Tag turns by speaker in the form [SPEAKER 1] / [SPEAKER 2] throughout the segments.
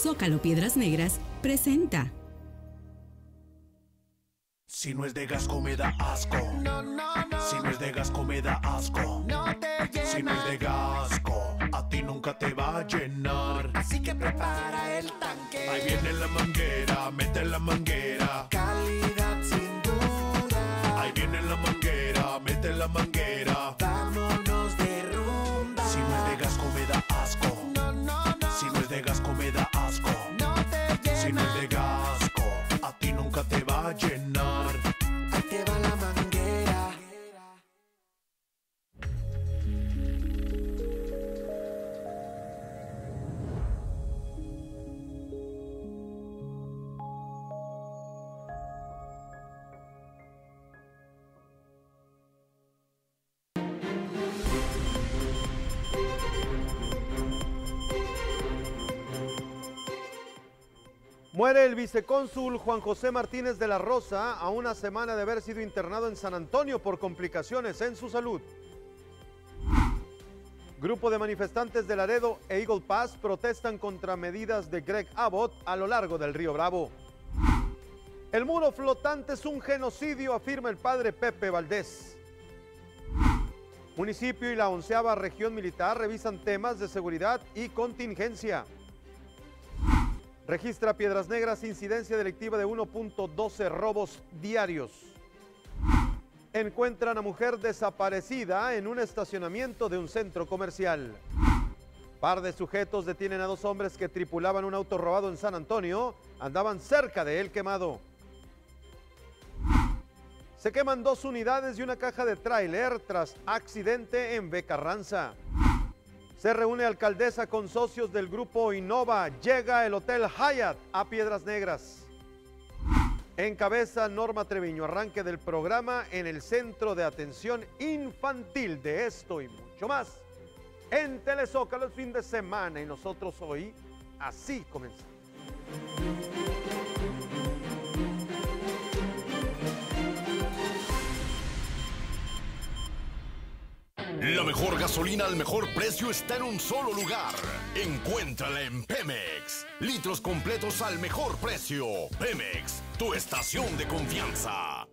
[SPEAKER 1] Zócalo Piedras Negras presenta.
[SPEAKER 2] Si no es de Gasco me da asco.
[SPEAKER 3] No, no, no.
[SPEAKER 2] Si no es de Gasco me da asco.
[SPEAKER 3] No te llena.
[SPEAKER 2] Si no es de Gasco, a ti nunca te va a llenar.
[SPEAKER 3] Así que prepara el tanque.
[SPEAKER 2] Ahí viene la manguera, mete la manguera.
[SPEAKER 3] Calidad sin duda.
[SPEAKER 2] Ahí viene la manguera, mete la manguera.
[SPEAKER 3] Vámonos de rumba.
[SPEAKER 2] Si no es de Gasco me da asco.
[SPEAKER 3] No, no, no.
[SPEAKER 2] Si no es de Gasco me da asco.
[SPEAKER 3] No te llena.
[SPEAKER 2] Si no es de Gasco, a ti nunca te va a llenar.
[SPEAKER 3] Ahí te va la manguera.
[SPEAKER 4] Muere el vicecónsul Juan José Martínez de la Rosa a una semana de haber sido internado en San Antonio por complicaciones en su salud. Grupo de manifestantes de Laredo e Eagle Pass protestan contra medidas de Greg Abbott a lo largo del río Bravo. El muro flotante es un genocidio, afirma el padre Pepe Valdés. Municipio y la 11ª región militar revisan temas de seguridad y contingencia. Registra Piedras Negras incidencia delictiva de 1.12 robos diarios. Encuentran a mujer desaparecida en un estacionamiento de un centro comercial. Par de sujetos detienen a 2 hombres que tripulaban un auto robado en San Antonio. Andaban cerca de él quemado. Se queman 2 unidades y una caja de tráiler tras accidente en Becarranza. Se reúne alcaldesa con socios del grupo Innova. Llega el Hotel Hyatt a Piedras Negras. Encabeza Norma Treviño arranque del programa en el Centro de Atención Infantil. De esto y mucho más en Telezócalo el fin de semana. Y nosotros hoy así comenzamos.
[SPEAKER 5] La mejor gasolina al mejor precio está en un solo lugar. Encuéntrala en Pemex. Litros completos al mejor precio. Pemex, tu estación de confianza.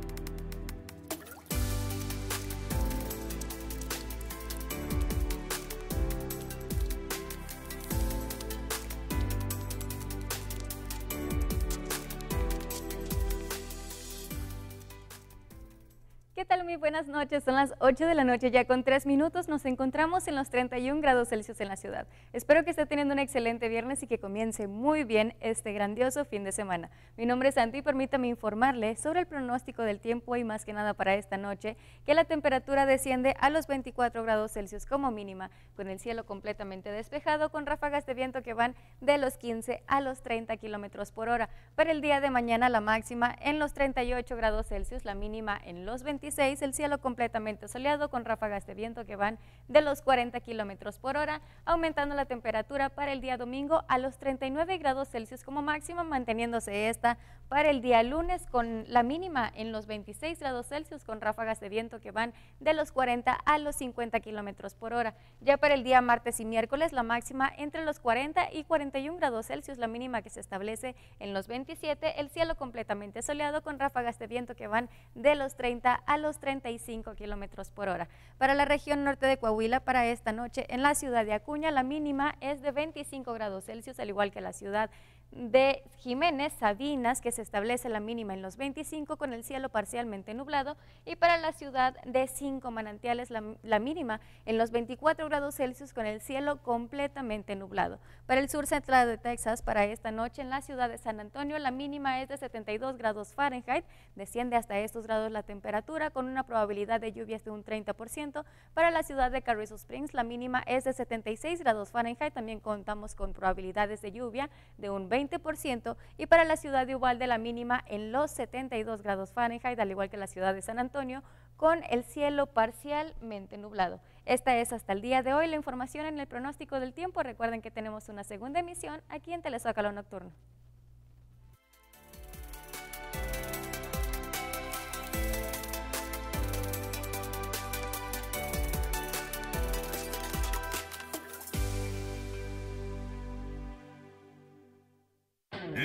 [SPEAKER 6] ¿Qué tal? Muy buenas noches, son las 8 de la noche ya con 3 minutos, nos encontramos en los 31 grados Celsius en la ciudad. Espero que esté teniendo un excelente viernes y que comience muy bien este grandioso fin de semana. Mi nombre es Santi y permítame informarle sobre el pronóstico del tiempo y más que nada para esta noche, que la temperatura desciende a los 24 grados Celsius como mínima, con el cielo completamente despejado, con ráfagas de viento que van de los 15 a los 30 kilómetros por hora. Para el día de mañana la máxima en los 38 grados Celsius, la mínima en los 26, el cielo completamente soleado con ráfagas de viento que van de los 40 kilómetros por hora, aumentando la temperatura para el día domingo a los 39 grados Celsius como máxima, manteniéndose esta para el día lunes con la mínima en los 26 grados Celsius con ráfagas de viento que van de los 40 a los 50 kilómetros por hora. Ya para el día martes y miércoles la máxima entre los 40 y 41 grados Celsius, la mínima que se establece en los 27, el cielo completamente soleado con ráfagas de viento que van de los 30 a los 35 kilómetros por hora. Para la región norte de Coahuila, para esta noche en la ciudad de Acuña, la mínima es de 25 grados Celsius, al igual que la ciudad de Jiménez, Sabinas, que se establece la mínima en los 25 con el cielo parcialmente nublado, y para la ciudad de Cinco Manantiales la mínima en los 24 grados Celsius con el cielo completamente nublado. Para el sur central de Texas, para esta noche en la ciudad de San Antonio, la mínima es de 72 grados Fahrenheit, desciende hasta estos grados la temperatura con una probabilidad de lluvias de un 30%. Para la ciudad de Carrizo Springs, la mínima es de 76 grados Fahrenheit, también contamos con probabilidades de lluvia de un 20%, y para la ciudad de Uvalde la mínima en los 72 grados Fahrenheit, al igual que la ciudad de San Antonio, con el cielo parcialmente nublado. Esta es hasta el día de hoy la información en el pronóstico del tiempo. Recuerden que tenemos una segunda emisión aquí en Telezócalo Nocturno.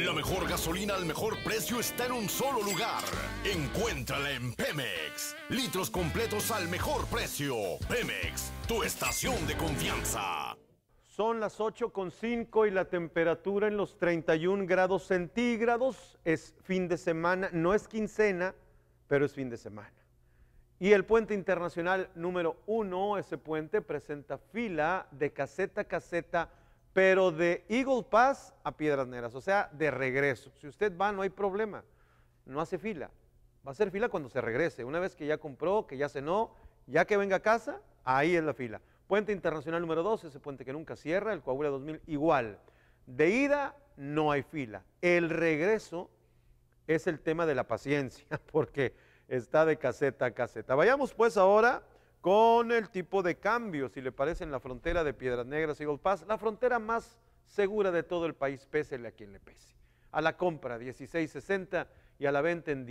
[SPEAKER 5] La mejor gasolina al mejor precio está en un solo lugar. Encuéntrala en Pemex. Litros completos al mejor precio. Pemex, tu estación de confianza.
[SPEAKER 4] Son las 8:05 y la temperatura en los 31 grados centígrados. Es fin de semana, no es quincena, pero es fin de semana. Y el puente internacional número 1, ese puente presenta fila de caseta a caseta, pero de Eagle Pass a Piedras Negras, o sea, de regreso. Si usted va, no hay problema, no hace fila. Va a hacer fila cuando se regrese. Una vez que ya compró, que ya cenó, ya que venga a casa, ahí es la fila. Puente internacional número 2, ese puente que nunca cierra, el Coahuila 2000 igual. De ida no hay fila. El regreso es el tema de la paciencia, porque está de caseta a caseta. Vayamos pues ahora con el tipo de cambio, si le parece, en la frontera de Piedras Negras, Eagle Pass, la frontera más segura de todo el país, pésele a quien le pese. A la compra 16.60 y a la venta en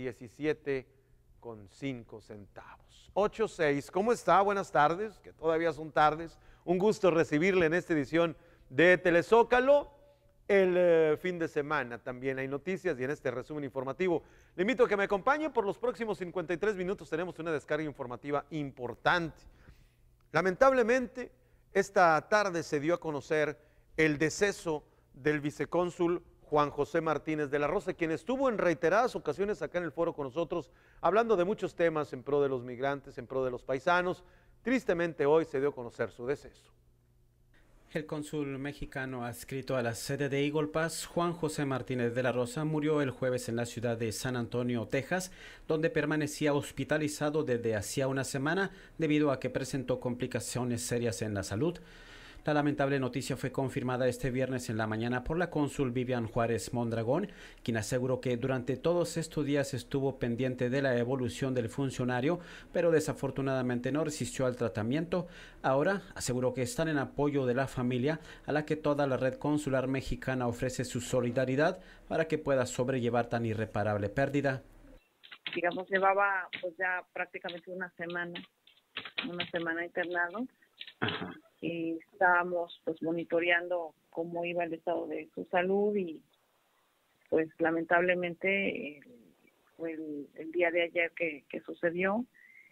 [SPEAKER 4] 17.5 centavos. 8.6, ¿cómo está? Buenas tardes, que todavía son tardes. Un gusto recibirle en esta edición de Telezócalo. El fin de semana también hay noticias y en este resumen informativo le invito a que me acompañe por los próximos 53 minutos. Tenemos una descarga informativa importante. Lamentablemente, esta tarde se dio a conocer el deceso del vicecónsul Juan José Martínez de la Rosa, quien estuvo en reiteradas ocasiones acá en el foro con nosotros, hablando de muchos temas en pro de los migrantes, en pro de los paisanos. Tristemente hoy se dio a conocer su deceso.
[SPEAKER 7] El cónsul mexicano adscrito a la sede de Eagle Pass, Juan José Martínez de la Rosa, murió el jueves en la ciudad de San Antonio, Texas, donde permanecía hospitalizado desde hacía una semana debido a que presentó complicaciones serias en la salud. La lamentable noticia fue confirmada este viernes en la mañana por la cónsul Vivian Juárez Mondragón, quien aseguró que durante todos estos días estuvo pendiente de la evolución del funcionario, pero desafortunadamente no resistió al tratamiento. Ahora aseguró que están en apoyo de la familia, a la que toda la red consular mexicana ofrece su solidaridad para que pueda sobrellevar tan irreparable pérdida.
[SPEAKER 8] Digamos, llevaba pues ya prácticamente una semana internado.
[SPEAKER 7] Ajá.
[SPEAKER 8] Y estábamos pues monitoreando cómo iba el estado de su salud y pues lamentablemente fue el día de ayer que sucedió.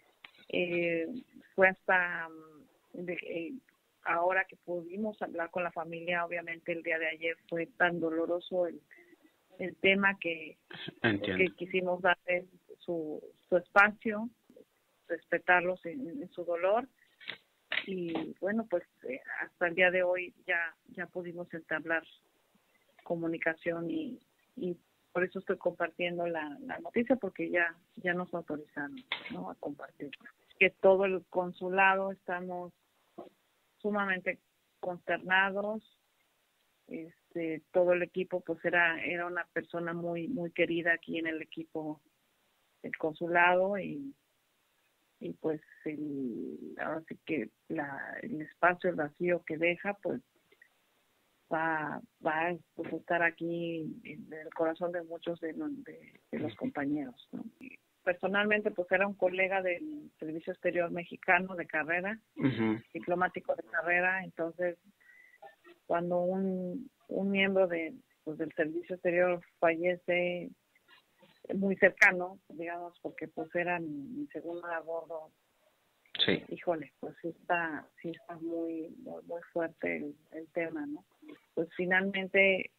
[SPEAKER 8] Fue hasta ahora que pudimos hablar con la familia. Obviamente el día de ayer fue tan doloroso el tema que quisimos darle su espacio, respetarlos en su dolor. Y bueno, pues hasta el día de hoy ya pudimos entablar comunicación y por eso estoy compartiendo la noticia, porque ya nos autorizaron, ¿no?, a compartirla. Que todo el consulado estamos sumamente consternados. Todo el equipo pues era una persona muy muy querida aquí en el equipo del consulado y pues ahora sí que el espacio, el vacío que deja, pues va a estar aquí en el corazón de muchos de los compañeros, ¿no? Personalmente, pues era un colega del Servicio Exterior Mexicano de carrera, diplomático de carrera. Entonces, cuando un miembro del Servicio Exterior fallece, muy cercano, digamos, porque pues era mi segundo a bordo. Sí. Híjole, pues sí está muy muy fuerte el tema, ¿no? Pues finalmente,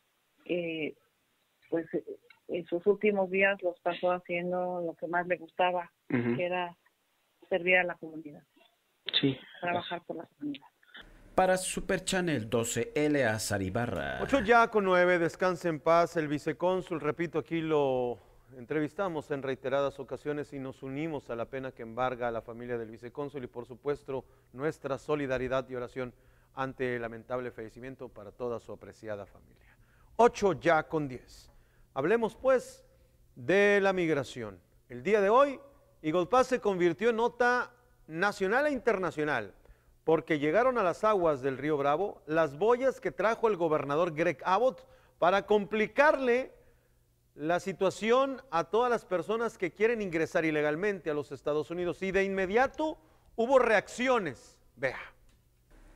[SPEAKER 8] pues en sus últimos días los pasó haciendo lo que más le gustaba, que era servir a la comunidad. Sí. Trabajar por la comunidad.
[SPEAKER 7] Para Super Channel 12, Eleazar Ibarra.
[SPEAKER 4] 8:09, descanse en paz el vicecónsul. Repito, aquí lo entrevistamos en reiteradas ocasiones y nos unimos a la pena que embarga a la familia del vicecónsul y por supuesto nuestra solidaridad y oración ante el lamentable fallecimiento para toda su apreciada familia. 8:10. Hablemos pues de la migración. El día de hoy, Eagle Pass se convirtió en nota nacional e internacional, porque llegaron a las aguas del río Bravo las boyas que trajo el gobernador Greg Abbott para complicarle la situación a todas las personas que quieren ingresar ilegalmente a los Estados Unidos. Y de inmediato hubo reacciones. Vea.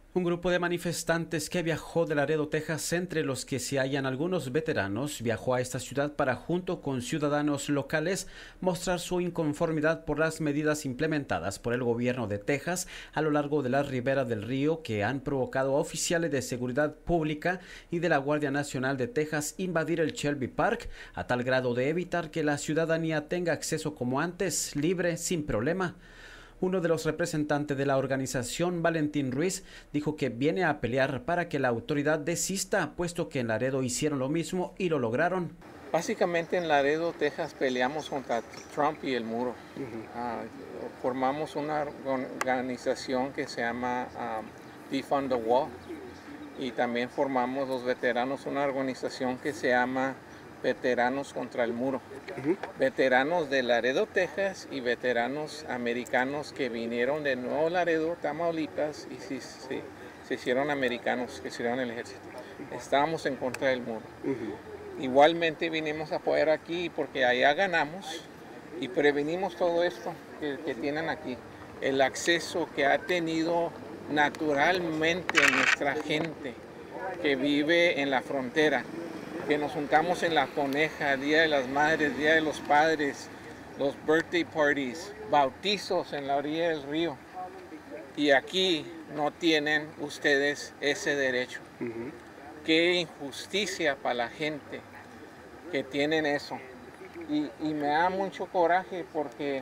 [SPEAKER 7] Un grupo de manifestantes que viajó de Laredo, Texas, entre los que se hallan algunos veteranos, viajó a esta ciudad para, junto con ciudadanos locales, mostrar su inconformidad por las medidas implementadas por el gobierno de Texas a lo largo de la ribera del río, que han provocado a oficiales de seguridad pública y de la Guardia Nacional de Texas invadir el Shelby Park, a tal grado de evitar que la ciudadanía tenga acceso como antes, libre, sin problema. Uno de los representantes de la organización, Valentín Ruiz, dijo que viene a pelear para que la autoridad desista, puesto que en Laredo hicieron lo mismo y lo lograron.
[SPEAKER 9] Básicamente en Laredo, Texas, peleamos contra Trump y el muro. Formamos una organización que se llama Defund the Wall, y también formamos los veteranos una organización que se llama Veteranos contra el Muro. Veteranos de Laredo, Texas, y veteranos americanos que vinieron de Nuevo Laredo, Tamaulipas, y se hicieron americanos, que hicieron el ejército. Estábamos en contra del muro. Igualmente vinimos a apoyar aquí porque allá ganamos y prevenimos todo esto que tienen aquí. El acceso que ha tenido naturalmente nuestra gente que vive en la frontera, que nos juntamos en La Coneja, Día de las Madres, Día de los Padres, los birthday parties, bautizos en la orilla del río. Y aquí no tienen ustedes ese derecho. Qué injusticia para la gente que tienen eso. Y me da mucho coraje porque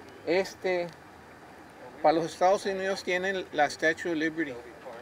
[SPEAKER 9] para los Estados Unidos tienen la Statue of Liberty.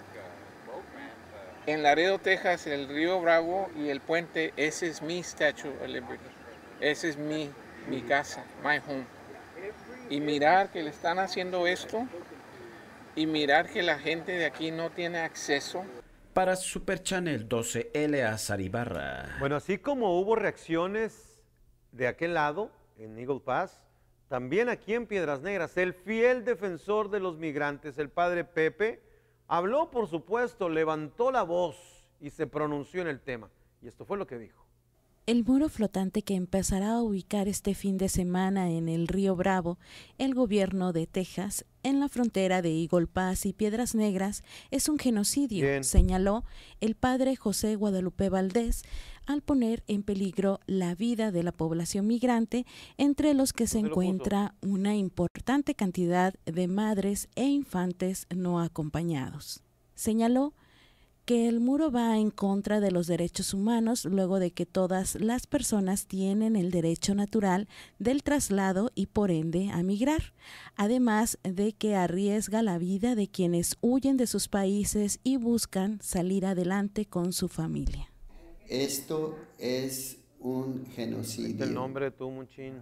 [SPEAKER 9] En Laredo, Texas, el río Bravo y el puente, ese es mi Statue of Liberty. Ese es mi casa, my home. Y mirar que le están haciendo esto y mirar que la gente de aquí no tiene acceso.
[SPEAKER 7] Para Super Channel 12, Eleazar Ibarra.
[SPEAKER 4] Bueno, así como hubo reacciones de aquel lado, en Eagle Pass, también aquí en Piedras Negras, el fiel defensor de los migrantes, el padre Pepe, habló, por supuesto, levantó la voz y se pronunció en el tema. Y esto fue lo que dijo.
[SPEAKER 10] El muro flotante que empezará a ubicar este fin de semana en el río Bravo, el gobierno de Texas, en la frontera de Eagle Pass y Piedras Negras, es un genocidio, señaló el padre José Guadalupe Valdés, al poner en peligro la vida de la población migrante, entre los que se encuentra una importante cantidad de madres e infantes no acompañados. Señaló que el muro va en contra de los derechos humanos luego de que todas las personas tienen el derecho natural del traslado y por ende a migrar, además de que arriesga la vida de quienes huyen de sus países y buscan salir adelante con su familia.
[SPEAKER 11] Esto es un genocidio.
[SPEAKER 4] El nombre tú, Muchín.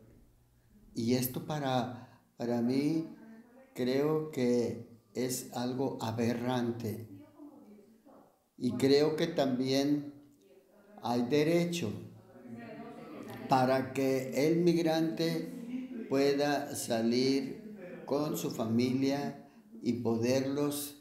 [SPEAKER 11] Y esto para mí creo que es algo aberrante. Y creo que también hay derecho para que el migrante pueda salir con su familia y poderlos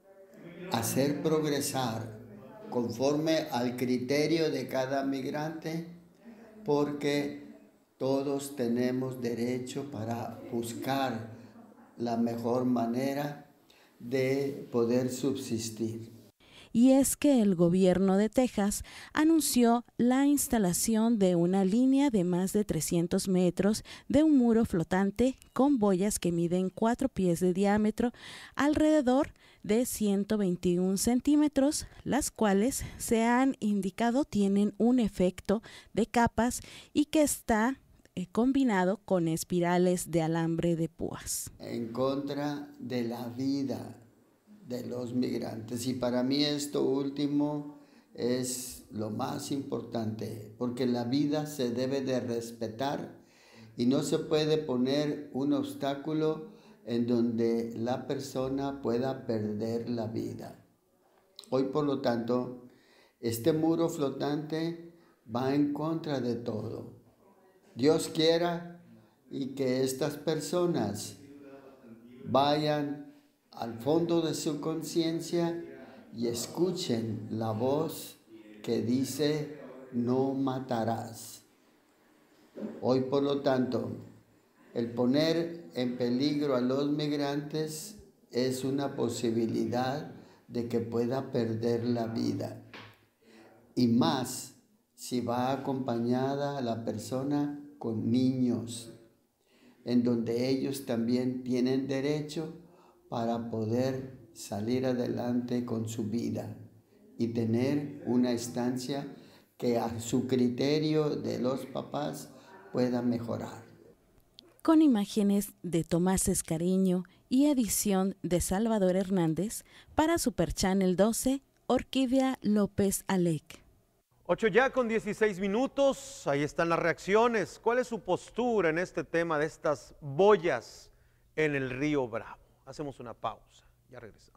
[SPEAKER 11] hacer progresar conforme al criterio de cada migrante, porque todos tenemos derecho para buscar la mejor manera de poder subsistir.
[SPEAKER 10] Y es que el gobierno de Texas anunció la instalación de una línea de más de 300 metros de un muro flotante con boyas que miden 4 pies de diámetro, alrededor de 121 centímetros, las cuales se han indicado tienen un efecto de capas y que está combinado con espirales de alambre de púas.
[SPEAKER 11] En contra de la vida de los migrantes, y para mí esto último es lo más importante, porque la vida se debe de respetar y no se puede poner un obstáculo en donde la persona pueda perder la vida. Hoy, por lo tanto, este muro flotante va en contra de todo. Dios quiera y que estas personas vayan al fondo de su conciencia y escuchen la voz que dice: no matarás. Hoy, por lo tanto, el poner en peligro a los migrantes es una posibilidad de que pueda perder la vida. Y más si va acompañada la persona con niños, en donde ellos también tienen derecho para poder salir adelante con su vida y tener una estancia que a su criterio de los papás pueda mejorar.
[SPEAKER 10] Con imágenes de Tomás Escariño y edición de Salvador Hernández, para Super Channel 12, Orquídea López Alec.
[SPEAKER 4] 8 ya con 16 minutos, ahí están las reacciones. ¿Cuál es su postura en este tema de estas boyas en el río Bravo? Hacemos una pausa, ya regresamos.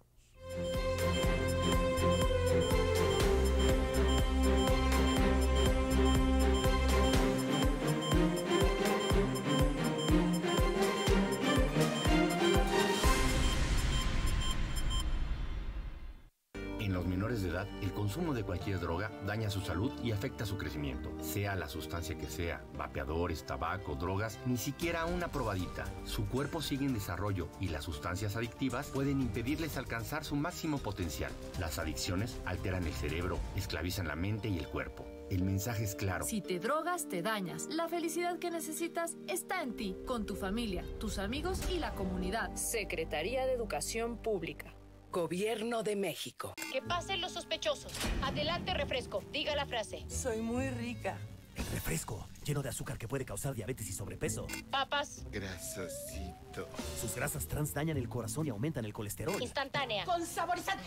[SPEAKER 12] En los menores de edad, el consumo de cualquier droga daña su salud y afecta su crecimiento. Sea la sustancia que sea, vapeadores, tabaco, drogas, ni siquiera una probadita. Su cuerpo sigue en desarrollo y las sustancias adictivas pueden impedirles alcanzar su máximo potencial. Las adicciones alteran el cerebro, esclavizan la mente y el cuerpo. El mensaje es claro.
[SPEAKER 13] Si te drogas, te dañas. La felicidad que necesitas está en ti, con tu familia, tus amigos y la comunidad.
[SPEAKER 14] Secretaría de Educación Pública. Gobierno de México.
[SPEAKER 15] Que pasen los sospechosos. Adelante, refresco. Diga la frase.
[SPEAKER 14] Soy muy rica.
[SPEAKER 16] El refresco, lleno de azúcar que puede causar diabetes y sobrepeso.
[SPEAKER 15] Papas.
[SPEAKER 16] Grasosito. Sus grasas trans dañan el corazón y aumentan el colesterol.
[SPEAKER 15] Instantánea.
[SPEAKER 17] Con saborizante.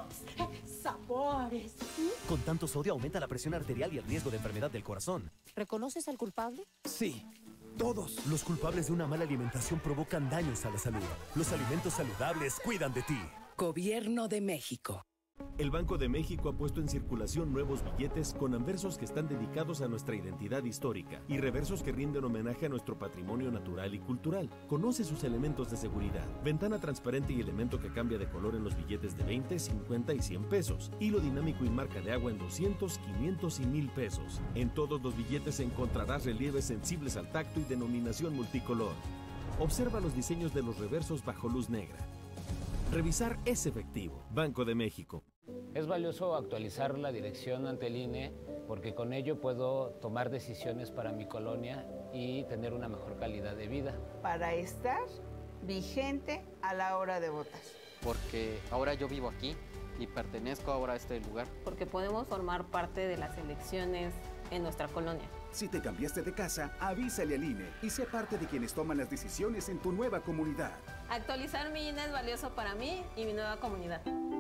[SPEAKER 17] Sabores.
[SPEAKER 16] Con tanto sodio aumenta la presión arterial y el riesgo de enfermedad del corazón.
[SPEAKER 17] ¿Reconoces al culpable?
[SPEAKER 16] Sí. Todos los culpables de una mala alimentación provocan daños a la salud. Los alimentos saludables cuidan de ti.
[SPEAKER 14] Gobierno de México.
[SPEAKER 18] El Banco de México ha puesto en circulación nuevos billetes con anversos que están dedicados a nuestra identidad histórica y reversos que rinden homenaje a nuestro patrimonio natural y cultural. Conoce sus elementos de seguridad: ventana transparente y elemento que cambia de color en los billetes de 20, 50 y 100 pesos. Hilo dinámico y marca de agua en 200, 500 y 1000 pesos. En todos los billetes encontrarás relieves sensibles al tacto y denominación multicolor. Observa los diseños de los reversos bajo luz negra. Revisar es efectivo. Banco de México.
[SPEAKER 19] Es valioso actualizar la dirección ante el INE porque con ello puedo tomar decisiones para mi colonia y tener una mejor calidad de vida.
[SPEAKER 20] Para estar vigente a la hora de votar.
[SPEAKER 21] Porque ahora yo vivo aquí y pertenezco ahora a este lugar.
[SPEAKER 22] Porque podemos formar parte de las elecciones en nuestra colonia.
[SPEAKER 23] Si te cambiaste de casa, avísale al INE y sé parte de quienes toman las decisiones en tu nueva comunidad.
[SPEAKER 22] Actualizar mi INE es valioso para mí y mi nueva comunidad.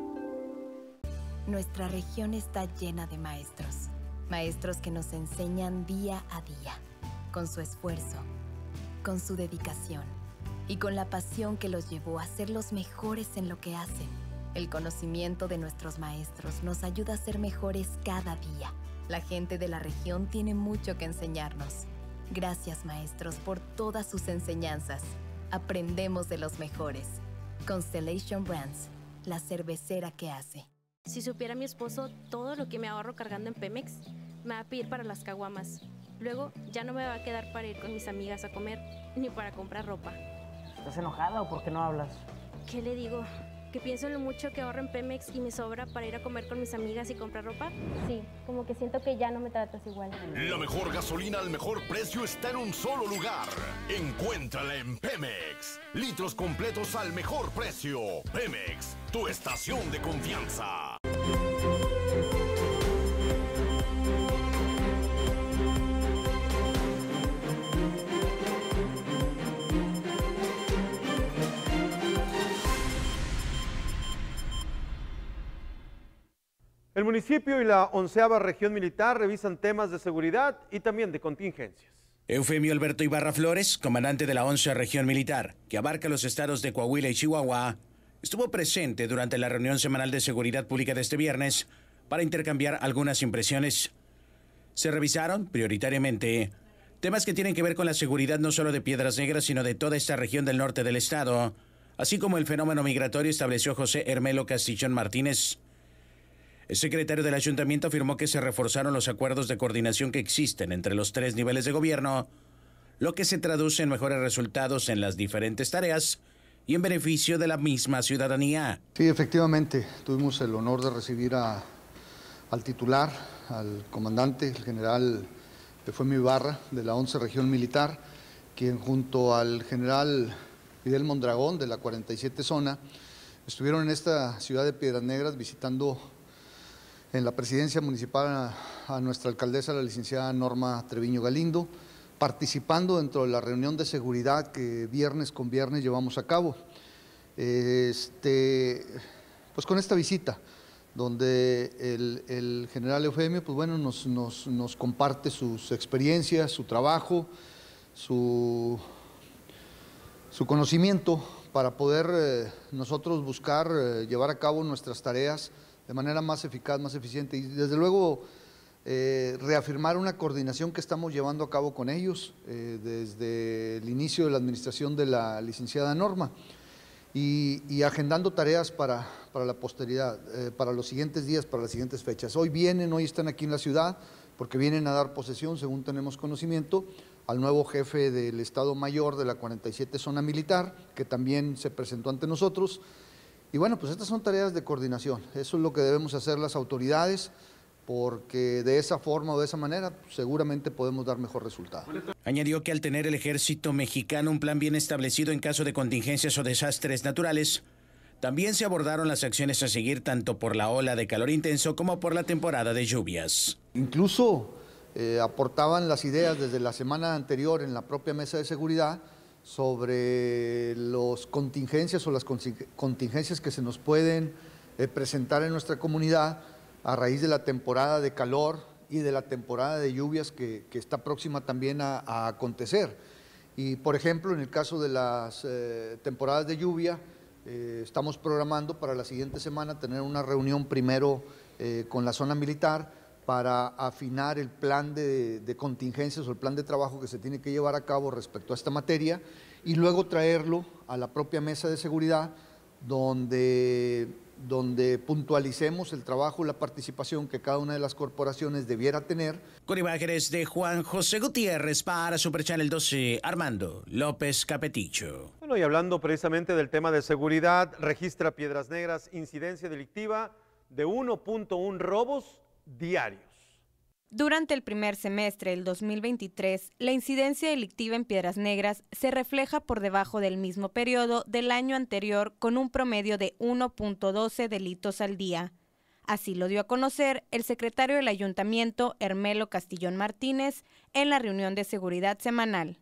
[SPEAKER 24] Nuestra región está llena de maestros. Maestros que nos enseñan día a día, con su esfuerzo, con su dedicación y con la pasión que los llevó a ser los mejores en lo que hacen. El conocimiento de nuestros maestros nos ayuda a ser mejores cada día. La gente de la región tiene mucho que enseñarnos. Gracias, maestros, por todas sus enseñanzas. Aprendemos de los mejores. Constellation Brands, la cervecera que hace.
[SPEAKER 25] Si supiera mi esposo todo lo que me ahorro cargando en Pemex, me va a pedir para las caguamas. Luego ya no me va a quedar para ir con mis amigas a comer, ni para comprar ropa.
[SPEAKER 26] ¿Estás enojada o por qué no hablas?
[SPEAKER 25] ¿Qué le digo? ¿Que pienso en lo mucho que ahorro en Pemex y me sobra para ir a comer con mis amigas y comprar ropa?
[SPEAKER 27] Sí, como que siento que ya no me tratas igual.
[SPEAKER 5] La mejor gasolina al mejor precio está en un solo lugar. Encuéntrala en Pemex. Litros completos al mejor precio. Pemex, tu estación de confianza.
[SPEAKER 4] El municipio y la 11ª región militar revisan temas de seguridad y también de contingencias.
[SPEAKER 28] Eufemio Alberto Ibarra Flores, comandante de la 11ª región militar, que abarca los estados de Coahuila y Chihuahua, estuvo presente durante la reunión semanal de seguridad pública de este viernes para intercambiar algunas impresiones. Se revisaron, prioritariamente, temas que tienen que ver con la seguridad no solo de Piedras Negras, sino de toda esta región del norte del estado, así como el fenómeno migratorio, estableció José Hermelo Castillón Martínez. El secretario del ayuntamiento afirmó que se reforzaron los acuerdos de coordinación que existen entre los 3 niveles de gobierno, lo que se traduce en mejores resultados en las diferentes tareas y en beneficio de la misma ciudadanía.
[SPEAKER 1] Sí, efectivamente, tuvimos el honor de recibir al titular, al comandante, el general Eufemio Ibarra, de la 11 Región Militar, quien junto al general Fidel Mondragón, de la 47 Zona, estuvieron en esta ciudad de Piedras Negras visitando en la presidencia municipal a nuestra alcaldesa, la licenciada Norma Treviño Galindo, participando dentro de la reunión de seguridad que viernes con viernes llevamos a cabo. Pues con esta visita, donde el general Eufemio, pues bueno, nos comparte sus experiencias, su trabajo, su conocimiento para poder nosotros buscar llevar a cabo nuestras tareas de manera más eficaz, más eficiente y desde luego reafirmar una coordinación que estamos llevando a cabo con ellos desde el inicio de la administración de la licenciada Norma y agendando tareas para la posteridad, para los siguientes días, para las siguientes fechas. Hoy están aquí en la ciudad porque vienen a dar posesión, según tenemos conocimiento, al nuevo jefe del Estado Mayor de la 47 Zona Militar, que también se presentó ante nosotros. Y bueno, pues estas son tareas de coordinación, eso es lo que debemos hacer las autoridades, porque de esa forma o de esa manera seguramente podemos dar mejor resultado.
[SPEAKER 28] Añadió que al tener el ejército mexicano un plan bien establecido en caso de contingencias o desastres naturales, también se abordaron las acciones a seguir tanto por la ola de calor intenso como por la temporada de lluvias.
[SPEAKER 1] Incluso aportaban las ideas desde la semana anterior en la propia mesa de seguridad sobre las contingencias o las contingencias que se nos pueden presentar en nuestra comunidad a raíz de la temporada de calor y de la temporada de lluvias que está próxima también a acontecer. Y por ejemplo, en el caso de las temporadas de lluvia, estamos programando para la siguiente semana tener una reunión primero con la zona militar para afinar el plan de contingencias o el plan de trabajo que se tiene que llevar a cabo respecto a esta materia y luego traerlo a la propia mesa de seguridad donde puntualicemos el trabajo y la participación que cada una de las corporaciones debiera tener.
[SPEAKER 28] Con imágenes de Juan José Gutiérrez para Super Channel 12, Armando López Capeticho.
[SPEAKER 4] Bueno, y hablando precisamente del tema de seguridad, registra Piedras Negras incidencia delictiva de 1.1 robos diarios.
[SPEAKER 2] Durante el primer semestre del 2023, la incidencia delictiva en Piedras Negras se refleja por debajo del mismo periodo del año anterior con un promedio de 1.12 delitos al día. Así lo dio a conocer el secretario del Ayuntamiento, Hermelo Castillón Martínez, en la reunión de seguridad semanal.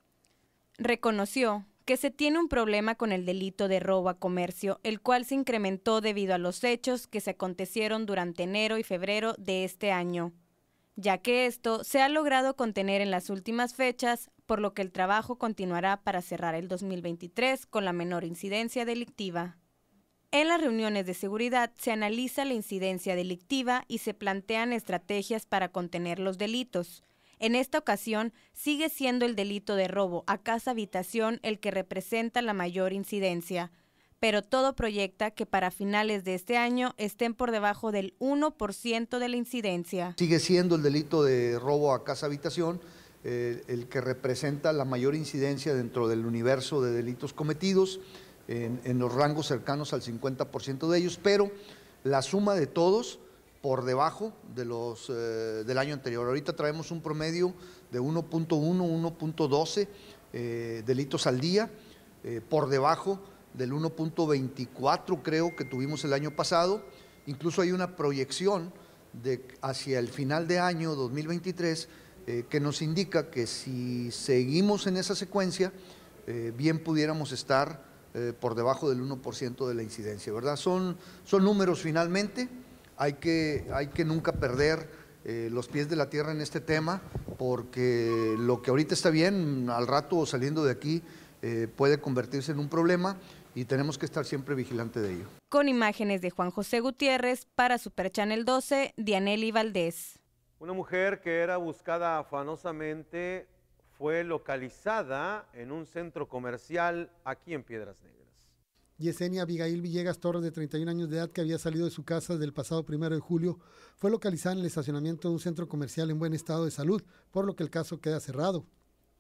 [SPEAKER 2] Reconoció que se tiene un problema con el delito de robo a comercio, el cual se incrementó debido a los hechos que se acontecieron durante enero y febrero de este año, ya que esto se ha logrado contener en las últimas fechas, por lo que el trabajo continuará para cerrar el 2023 con la menor incidencia delictiva. En las reuniones de seguridad se analiza la incidencia delictiva y se plantean estrategias para contener los delitos. En esta ocasión, sigue siendo el delito de robo a casa-habitación el que representa la mayor incidencia, pero todo proyecta que para finales de este año estén por debajo del 1% de la incidencia.
[SPEAKER 1] Sigue siendo el delito de robo a casa-habitación el que representa la mayor incidencia dentro del universo de delitos cometidos, en los rangos cercanos al 50% de ellos, pero la suma de todos por debajo de los del año anterior. Ahorita traemos un promedio de 1.1, 1.12 delitos al día, por debajo del 1.24 creo que tuvimos el año pasado. Incluso hay una proyección hacia el final de año 2023 que nos indica que si seguimos en esa secuencia, bien pudiéramos estar por debajo del 1% de la incidencia, ¿verdad? Son números finalmente. Hay que nunca perder los pies de la tierra en este tema, porque lo que ahorita está bien, al rato saliendo de aquí puede convertirse en un problema y tenemos que estar siempre vigilantes de ello.
[SPEAKER 2] Con imágenes de Juan José Gutiérrez para Super Channel 12, Dianely Valdés.
[SPEAKER 4] Una mujer que era buscada afanosamente fue localizada en un centro comercial aquí en Piedras Negras.
[SPEAKER 3] Yesenia Abigail Villegas Torres, de 31 años de edad, que había salido de su casa desde el pasado 1 de julio, fue localizada en el estacionamiento de un centro comercial en buen estado de salud, por lo que el caso queda cerrado.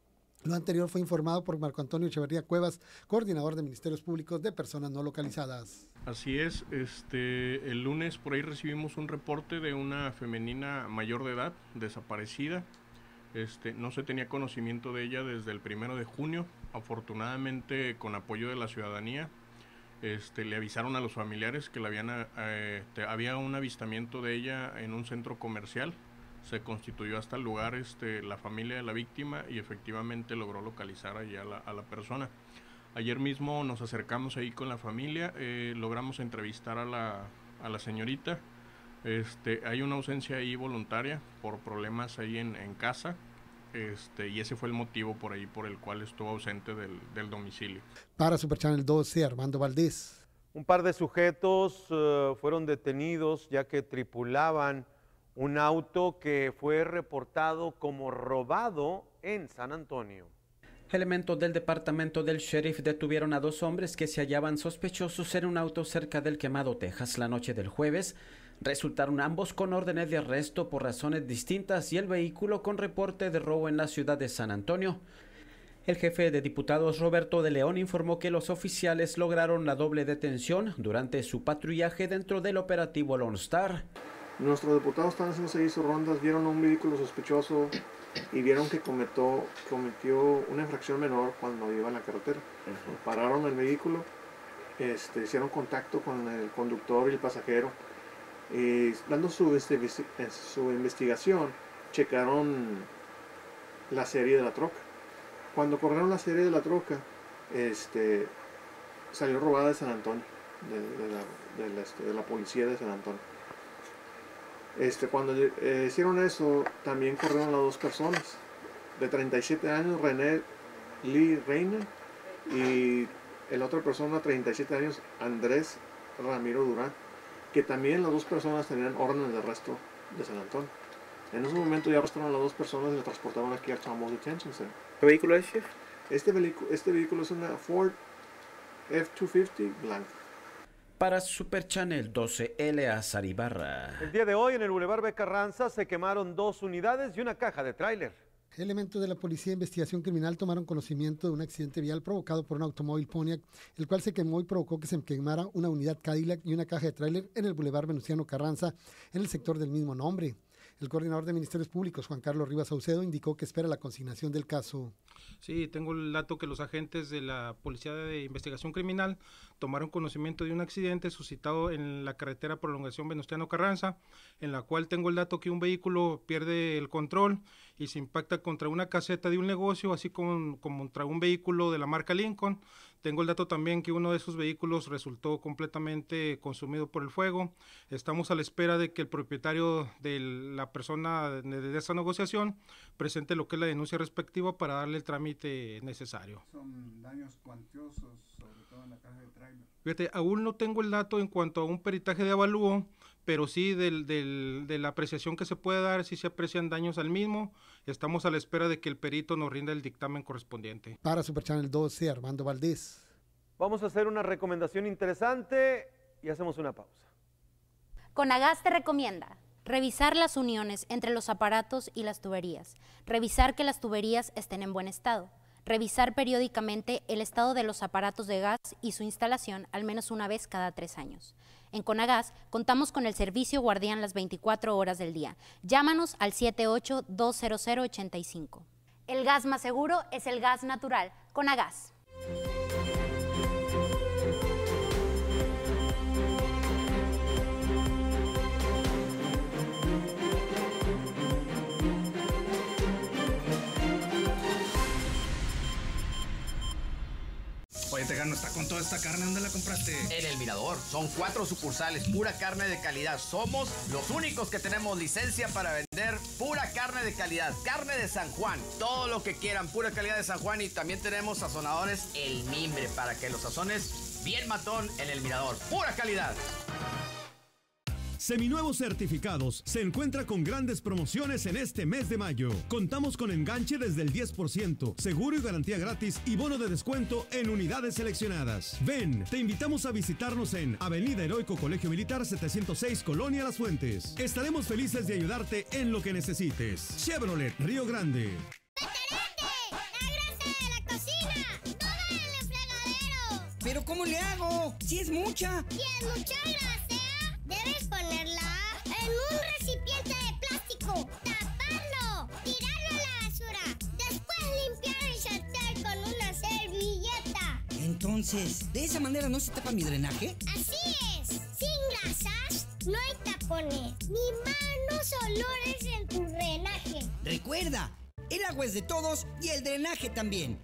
[SPEAKER 3] Lo anterior fue informado por Marco Antonio Echeverría Cuevas, coordinador de Ministerios Públicos de Personas No Localizadas.
[SPEAKER 6] Así es, el lunes por ahí recibimos un reporte de una femenina mayor de edad desaparecida. No se tenía conocimiento de ella desde el 1 de junio. Afortunadamente, con apoyo de la ciudadanía, le avisaron a los familiares que había un avistamiento de ella en un centro comercial. Se constituyó hasta el lugar la familia de la víctima y efectivamente logró localizar allí a la persona. Ayer mismo nos acercamos ahí con la familia, logramos entrevistar a la señorita. Hay una ausencia ahí voluntaria por problemas ahí en casa, y ese fue el motivo por el cual estuvo ausente del domicilio.
[SPEAKER 3] Para Super Channel 12, Armando Valdés.
[SPEAKER 4] Un par de sujetos fueron detenidos ya que tripulaban un auto que fue reportado como robado en San Antonio.
[SPEAKER 7] Elementos del departamento del sheriff detuvieron a 2 hombres que se hallaban sospechosos en un auto cerca del Quemado, Texas, la noche del jueves. Resultaron ambos con órdenes de arresto por razones distintas y el vehículo con reporte de robo en la ciudad de San Antonio. El jefe de diputados Roberto de León informó que los oficiales lograron la doble detención durante su patrullaje dentro del operativo Lone Star.
[SPEAKER 8] Nuestros diputados están haciendo 6 rondas, vieron un vehículo sospechoso y vieron que cometió una infracción menor cuando iba en la carretera. Pararon el vehículo, hicieron contacto con el conductor y el pasajero. Dando su investigación, checaron la serie de la troca. Cuando corrieron la serie de la troca, salió robada de San Antonio, de la policía de San Antonio. Cuando hicieron eso, también corrieron a 2 personas de 37 años, René Lee Reina, y la otra persona, 37 años, Andrés Ramiro Durán, que también las 2 personas tenían órdenes de arresto de San Antonio. En ese momento ya arrestaron a las 2 personas y las transportaron aquí al Chamos Detention Center.
[SPEAKER 9] ¿Qué vehículo es, chef?
[SPEAKER 8] Este vehículo es una Ford F-250 blanca.
[SPEAKER 7] Para Super Channel 12, Eleazar Ibarra.
[SPEAKER 4] El día de hoy en el Boulevard B. Carranza se quemaron 2 unidades y una caja de tráiler.
[SPEAKER 3] Elementos de la Policía de Investigación Criminal tomaron conocimiento de un accidente vial provocado por un automóvil Pontiac, el cual se quemó y provocó que se quemara una unidad Cadillac y una caja de tráiler en el Boulevard Venustiano Carranza, en el sector del mismo nombre. El coordinador de Ministerios Públicos, Juan Carlos Rivas Saucedo, indicó que espera la consignación del caso.
[SPEAKER 10] Sí, tengo el dato que los agentes de la Policía de Investigación Criminal tomaron conocimiento de un accidente suscitado en la carretera Prolongación Venustiano Carranza, en la cual tengo el dato que un vehículo pierde el control y se impacta contra una caseta de un negocio, así como contra un vehículo de la marca Lincoln. Tengo el dato también que uno de esos vehículos resultó completamente consumido por el fuego. Estamos a la espera de que el propietario de la persona de esta negociación presente lo que es la denuncia respectiva para darle el trámite necesario.
[SPEAKER 11] Son daños cuantiosos, sobre todo en la caja de tráiler.
[SPEAKER 10] Fíjate, aún no tengo el dato en cuanto a un peritaje de avalúo, pero sí de la apreciación que se puede dar, si se aprecian daños al mismo. Estamos a la espera de que el perito nos rinda el dictamen correspondiente.
[SPEAKER 3] Para Super Channel 12, Armando Valdés.
[SPEAKER 4] Vamos a hacer una recomendación interesante y hacemos una pausa.
[SPEAKER 12] Conagas te recomienda revisar las uniones entre los aparatos y las tuberías, revisar que las tuberías estén en buen estado, revisar periódicamente el estado de los aparatos de gas y su instalación al menos una vez cada 3 años. En Conagas contamos con el servicio guardián las 24 horas del día. Llámanos al 78-200-85. El gas más seguro es el gas natural. Conagas.
[SPEAKER 13] Oye, Tejano, está con toda esta carne, ¿dónde la compraste?
[SPEAKER 29] En El Mirador. Son 4 sucursales, pura carne de calidad. Somos los únicos que tenemos licencia para vender pura carne de calidad. Carne de San Juan, todo lo que quieran, pura calidad de San Juan. Y también tenemos sazonadores El Mimbre para que los sazones bien matón en El Mirador. Pura calidad.
[SPEAKER 30] Seminuevos certificados se encuentra con grandes promociones en este mes de mayo. Contamos con enganche desde el 10%, seguro y garantía gratis y bono de descuento en unidades seleccionadas. Ven, te invitamos a visitarnos en Avenida Heroico Colegio Militar 706, Colonia Las Fuentes. Estaremos felices de ayudarte en lo que necesites. Chevrolet Río Grande.
[SPEAKER 31] ¡La
[SPEAKER 9] ¿Pero cómo le hago? ¡Si es mucha!
[SPEAKER 14] Si es mucha grasa, debes ponerla en un recipiente de plástico, taparlo, tirarlo a la basura, después limpiar el sartén con una servilleta.
[SPEAKER 9] Entonces, ¿de esa manera no se tapa mi drenaje?
[SPEAKER 14] Así es. Sin grasas no hay tapones, ni malos olores en tu drenaje.
[SPEAKER 9] Recuerda, el agua es de todos y el drenaje también.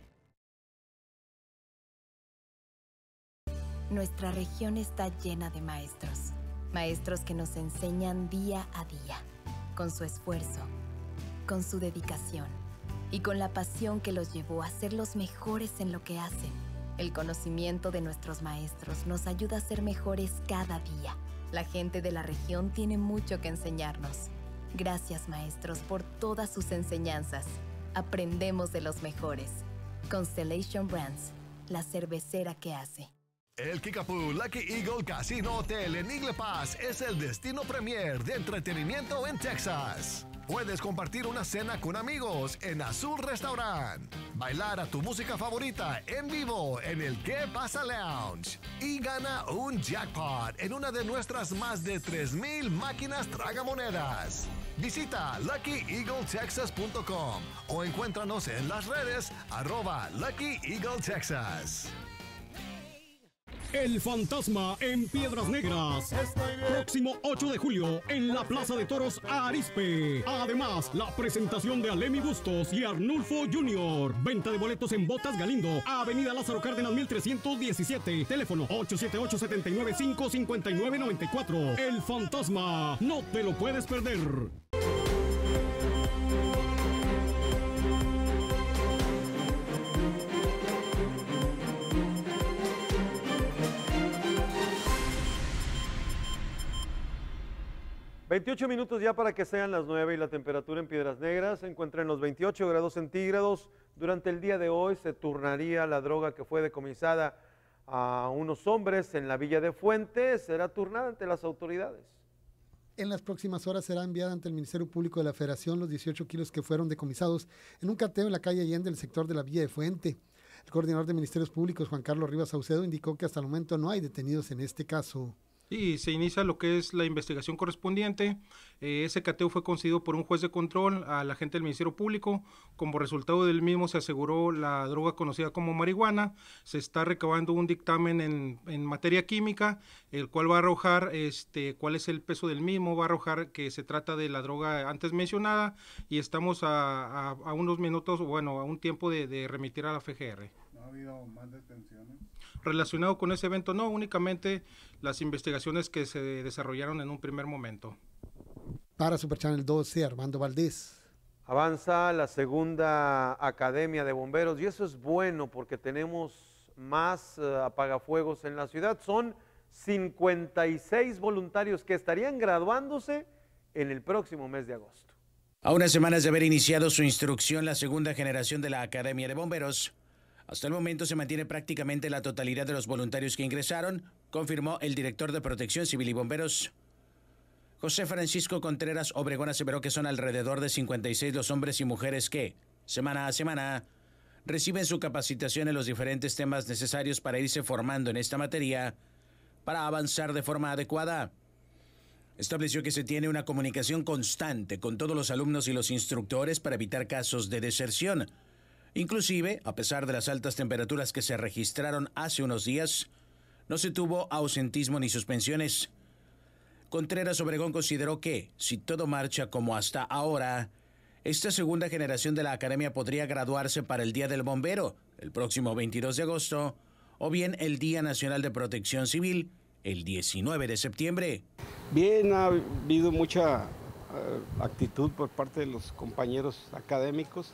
[SPEAKER 24] Nuestra región está llena de maestros. Maestros que nos enseñan día a día, con su esfuerzo, con su dedicación y con la pasión que los llevó a ser los mejores en lo que hacen. El conocimiento de nuestros maestros nos ayuda a ser mejores cada día. La gente de la región tiene mucho que enseñarnos. Gracias, maestros, por todas sus enseñanzas. Aprendemos de los mejores. Constellation Brands, la cervecera que hace.
[SPEAKER 15] El Kickapoo Lucky Eagle Casino Hotel en Eagle Pass es el destino premier de entretenimiento en Texas. Puedes compartir una cena con amigos en Azul Restaurant, bailar a tu música favorita en vivo en el ¿Qué pasa Lounge? Y gana un jackpot en una de nuestras más de 3,000 máquinas tragamonedas. Visita LuckyEagleTexas.com o encuéntranos en las redes @LuckyEagleTexas.
[SPEAKER 30] El Fantasma en Piedras Negras. Próximo 8 de julio en la Plaza de Toros Arizpe. Además, la presentación de Alemi Bustos y Arnulfo Jr. Venta de boletos en Botas Galindo, Avenida Lázaro Cárdenas 1317. Teléfono 878-795-5994. El Fantasma. No te lo puedes perder.
[SPEAKER 4] ...28 ya para que sean las 9 y la temperatura en Piedras Negras se encuentra en los 28 grados centígrados. Durante el día de hoy se turnaría la droga que fue decomisada a unos hombres en la Villa de Fuentes. Será turnada ante las autoridades.
[SPEAKER 3] En las próximas horas será enviada ante el Ministerio Público de la Federación los 18 kilos que fueron decomisados en un cateo en la calle Allende, del sector de la Villa de Fuente. El coordinador de Ministerios Públicos, Juan Carlos Rivas Saucedo, indicó que hasta el momento no hay detenidos en este caso.
[SPEAKER 10] Y se inicia lo que es la investigación correspondiente. Ese cateo fue concedido por un juez de control a la gente del Ministerio Público. Como resultado del mismo se aseguró la droga conocida como marihuana. Se está recabando un dictamen en materia química, el cual va a arrojar cuál es el peso del mismo, va a arrojar que se trata de la droga antes mencionada y estamos a unos minutos, bueno, a un tiempo de remitir a la FGR.
[SPEAKER 11] ¿No ha habido más detenciones?
[SPEAKER 10] Relacionado con ese evento, no, únicamente las investigaciones que se desarrollaron en un primer momento.
[SPEAKER 3] Para Super Channel 12, Armando Valdés.
[SPEAKER 4] Avanza la segunda Academia de Bomberos y eso es bueno porque tenemos más apagafuegos en la ciudad. Son 56 voluntarios que estarían graduándose en el próximo mes de agosto.
[SPEAKER 28] A unas semanas de haber iniciado su instrucción, la segunda generación de la Academia de Bomberos, hasta el momento se mantiene prácticamente la totalidad de los voluntarios que ingresaron, confirmó el director de Protección Civil y Bomberos. José Francisco Contreras Obregón aseveró que son alrededor de 56 los hombres y mujeres que, semana a semana, reciben su capacitación en los diferentes temas necesarios para irse formando en esta materia para avanzar de forma adecuada. Estableció que se tiene una comunicación constante con todos los alumnos y los instructores para evitar casos de deserción. Inclusive, a pesar de las altas temperaturas que se registraron hace unos días, no se tuvo ausentismo ni suspensiones. Contreras Obregón consideró que, si todo marcha como hasta ahora, esta segunda generación de la Academia podría graduarse para el Día del Bombero, el próximo 22 de agosto, o bien el Día Nacional de Protección Civil, el 19 de septiembre.
[SPEAKER 16] Bien, ha habido mucha actitud por parte de los compañeros académicos.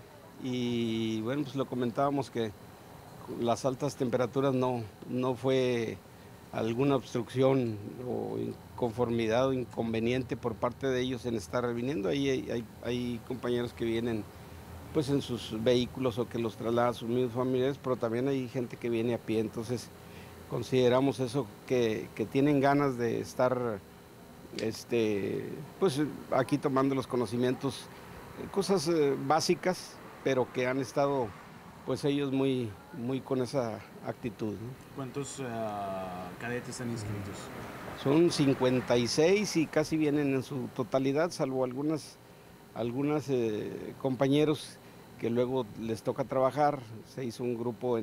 [SPEAKER 16] Y bueno, pues lo comentábamos que las altas temperaturas no fue alguna obstrucción o inconformidad o inconveniente por parte de ellos en estar viniendo. Ahí hay compañeros que vienen pues en sus vehículos o que los trasladan a sus mismos familiares, pero también hay gente que viene a pie. Entonces consideramos eso, que tienen ganas de estar pues aquí tomando los conocimientos, cosas básicas, pero que han estado pues ellos muy con esa actitud, ¿no?
[SPEAKER 17] ¿Cuántos cadetes están inscritos?
[SPEAKER 16] Son 56 y casi vienen en su totalidad, salvo algunas compañeros que luego les toca trabajar. Se hizo un grupo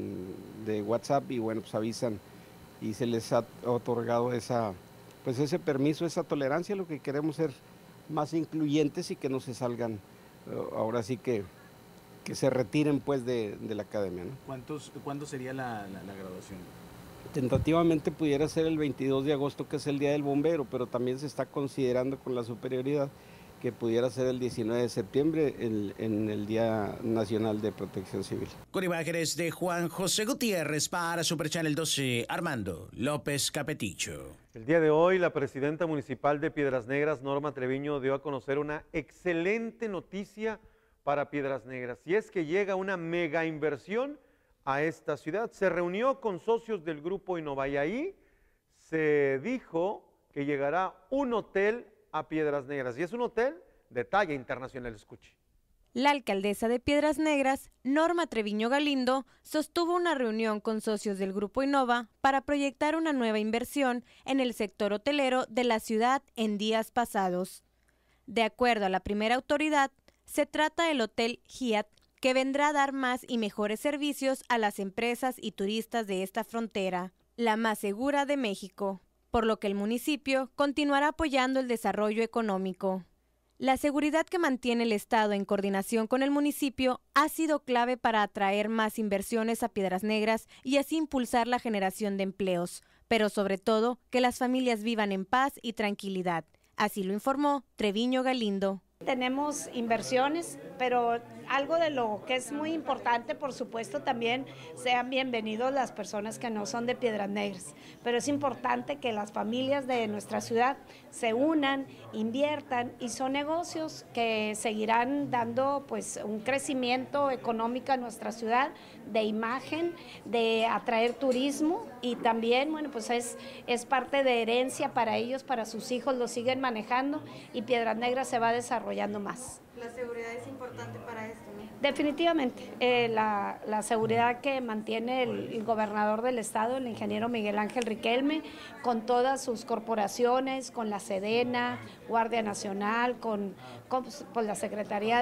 [SPEAKER 16] de WhatsApp y bueno, pues avisan y se les ha otorgado ese permiso, esa tolerancia. Lo que queremos ser más incluyentes y que no se salgan, ahora sí que se retiren pues de la academia, ¿no?
[SPEAKER 17] ¿Cuándo sería la graduación?
[SPEAKER 16] Tentativamente pudiera ser el 22 de agosto, que es el Día del Bombero, pero también se está considerando con la superioridad que pudiera ser el 19 de septiembre en el Día Nacional de Protección Civil.
[SPEAKER 28] Con imágenes de Juan José Gutiérrez para Super Channel 12, Armando López Capeticho.
[SPEAKER 4] El día de hoy, la presidenta municipal de Piedras Negras, Norma Treviño, dio a conocer una excelente noticia para Piedras Negras, y es que llega una mega inversión a esta ciudad. Se reunió con socios del grupo Innova y ahí se dijo que llegará un hotel a Piedras Negras, y es un hotel de talla internacional. Escuche.
[SPEAKER 2] La alcaldesa de Piedras Negras, Norma Treviño Galindo, sostuvo una reunión con socios del Grupo Innova para proyectar una nueva inversión en el sector hotelero de la ciudad en días pasados. De acuerdo a la primera autoridad, se trata del Hotel Hyatt, que vendrá a dar más y mejores servicios a las empresas y turistas de esta frontera, la más segura de México, por lo que el municipio continuará apoyando el desarrollo económico. La seguridad que mantiene el Estado en coordinación con el municipio ha sido clave para atraer más inversiones a Piedras Negras y así impulsar la generación de empleos, pero sobre todo que las familias vivan en paz y tranquilidad. Así lo informó Treviño Galindo.
[SPEAKER 18] Tenemos inversiones, pero algo de lo que es muy importante, por supuesto, también sean bienvenidos las personas que no son de Piedras Negras, pero es importante que las familias de nuestra ciudad se unan, inviertan, y son negocios que seguirán dando pues un crecimiento económico a nuestra ciudad, de imagen, de atraer turismo, y también, bueno, pues es parte de herencia para ellos, para sus hijos, lo siguen manejando y Piedras Negras se va desarrollando más.
[SPEAKER 19] La seguridad es importante para esto, ¿no?
[SPEAKER 18] Definitivamente, la seguridad que mantiene el gobernador del estado, el ingeniero Miguel Ángel Riquelme, con todas sus corporaciones, con la Sedena, Guardia Nacional, con la Secretaría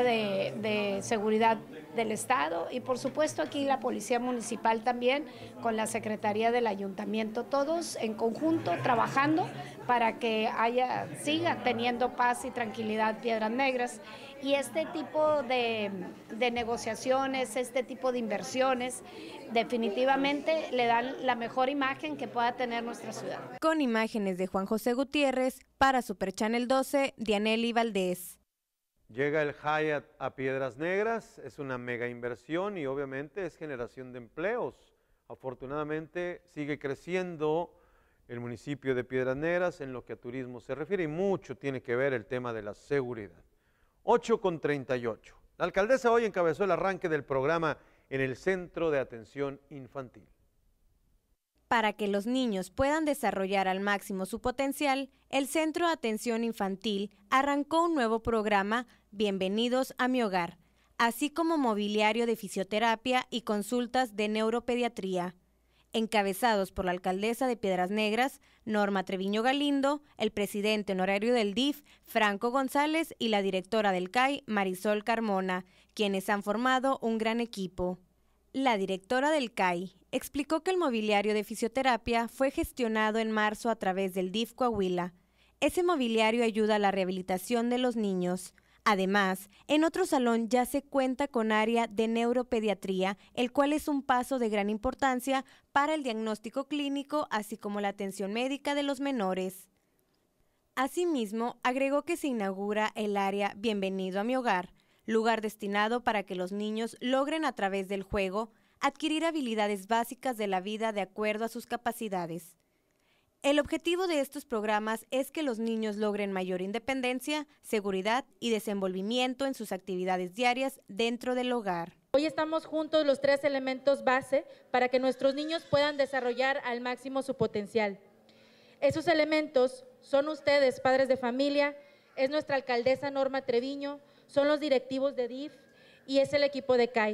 [SPEAKER 18] de Seguridad del Estado, y por supuesto aquí la Policía Municipal también, con la Secretaría del Ayuntamiento, todos en conjunto trabajando para que siga teniendo paz y tranquilidad Piedras Negras. Y este tipo de negociaciones, este tipo de inversiones, definitivamente le dan la mejor imagen que pueda tener nuestra ciudad.
[SPEAKER 2] Con imágenes de Juan José Gutiérrez, para Super Channel 12, Dianely Valdés.
[SPEAKER 4] Llega el Hyatt a Piedras Negras, es una mega inversión y obviamente es generación de empleos. Afortunadamente sigue creciendo el municipio de Piedras Negras en lo que a turismo se refiere, y mucho tiene que ver el tema de la seguridad. 8:38. La alcaldesa hoy encabezó el arranque del programa en el Centro de Atención Infantil.
[SPEAKER 2] Para que los niños puedan desarrollar al máximo su potencial, el Centro de Atención Infantil arrancó un nuevo programa, Bienvenidos a mi hogar, así como mobiliario de fisioterapia y consultas de neuropediatría. Encabezados por la alcaldesa de Piedras Negras, Norma Treviño Galindo, el presidente honorario del DIF, Franco González, y la directora del CAI, Marisol Carmona, quienes han formado un gran equipo. La directora del CAI explicó que el mobiliario de fisioterapia fue gestionado en marzo a través del DIF Coahuila. Ese mobiliario ayuda a la rehabilitación de los niños. Además, en otro salón ya se cuenta con área de neuropediatría, el cual es un paso de gran importancia para el diagnóstico clínico, así como la atención médica de los menores. Asimismo, agregó que se inaugura el área Bienvenido a mi hogar, lugar destinado para que los niños logren a través del juego adquirir habilidades básicas de la vida de acuerdo a sus capacidades. El objetivo de estos programas es que los niños logren mayor independencia, seguridad y desenvolvimiento en sus actividades diarias dentro del hogar.
[SPEAKER 19] Hoy estamos juntos los 3 elementos base para que nuestros niños puedan desarrollar al máximo su potencial. Esos elementos son ustedes, padres de familia, es nuestra alcaldesa Norma Treviño, son los directivos de DIF y es el equipo de CAI.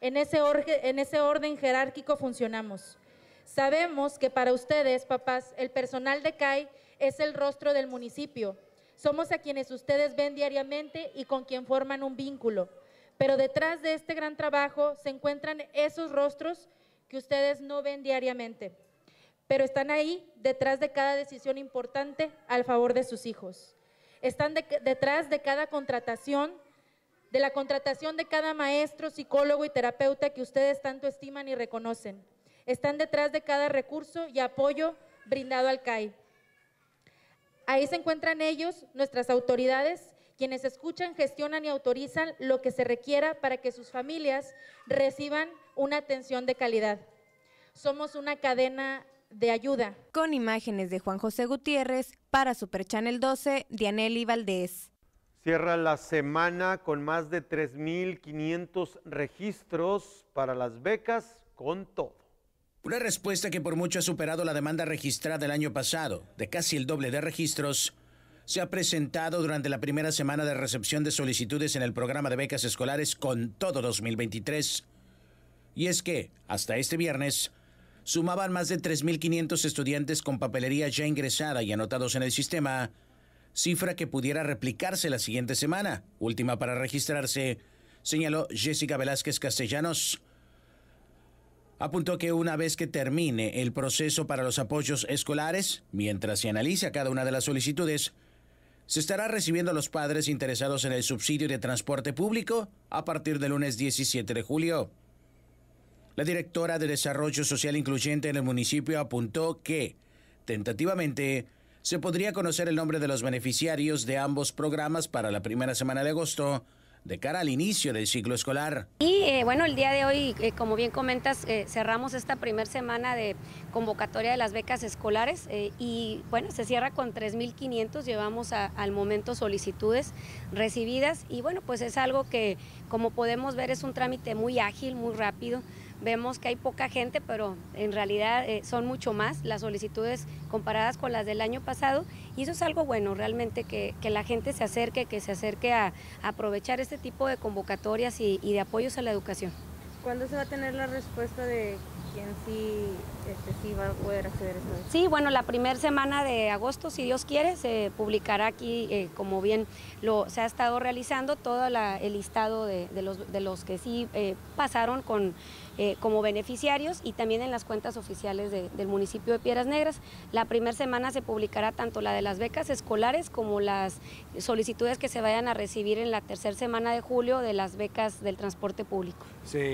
[SPEAKER 19] En ese orden jerárquico funcionamos. Sabemos que para ustedes, papás, el personal de CAI es el rostro del municipio. Somos a quienes ustedes ven diariamente y con quien forman un vínculo. Pero detrás de este gran trabajo se encuentran esos rostros que ustedes no ven diariamente, pero están ahí detrás de cada decisión importante al favor de sus hijos. Están detrás de cada contratación, de la contratación de cada maestro, psicólogo y terapeuta que ustedes tanto estiman y reconocen. Están detrás de cada recurso y apoyo brindado al CAI. Ahí se encuentran ellos, nuestras autoridades, quienes escuchan, gestionan y autorizan lo que se requiera para que sus familias reciban una atención de calidad. Somos una cadena de ayuda.
[SPEAKER 2] Con imágenes de Juan José Gutiérrez, para Super Channel 12, Dianely Valdés.
[SPEAKER 4] Cierra la semana con más de 3,500 registros para las becas con todo.
[SPEAKER 28] Una respuesta que por mucho ha superado la demanda registrada el año pasado, de casi el doble de registros, se ha presentado durante la primera semana de recepción de solicitudes en el programa de becas escolares Con Todo 2023. Y es que, hasta este viernes, sumaban más de 3,500 estudiantes con papelería ya ingresada y anotados en el sistema, cifra que pudiera replicarse la siguiente semana, última para registrarse, señaló Jessica Velázquez Castellanos. Apuntó que una vez que termine el proceso para los apoyos escolares, mientras se analiza cada una de las solicitudes, se estará recibiendo a los padres interesados en el subsidio de transporte público a partir del lunes 17 de julio. La directora de Desarrollo Social Incluyente en el municipio apuntó que, tentativamente, se podría conocer el nombre de los beneficiarios de ambos programas para la primera semana de agosto, de cara al inicio del ciclo escolar.
[SPEAKER 1] Y bueno, el día de hoy, como bien comentas, cerramos esta primera semana de convocatoria de las becas escolares y bueno, se cierra con 3,500, llevamos al momento solicitudes recibidas y bueno, pues es algo que como podemos ver es un trámite muy ágil, muy rápido. Vemos que hay poca gente, pero en realidad son mucho más las solicitudes comparadas con las del año pasado y eso es algo bueno, realmente que la gente se acerque a aprovechar este tipo de convocatorias y de apoyos a la educación.
[SPEAKER 5] ¿Cuándo se va a tener la respuesta de quién sí va a poder acceder a esto?
[SPEAKER 1] Sí, bueno, la primera semana de agosto, si Dios quiere, se publicará aquí, como bien se ha estado realizando, todo el listado de los que sí pasaron como beneficiarios y también en las cuentas oficiales del municipio de Piedras Negras. La primera semana se publicará tanto la de las becas escolares como las solicitudes que se vayan a recibir en la tercera semana de julio de las becas del transporte público.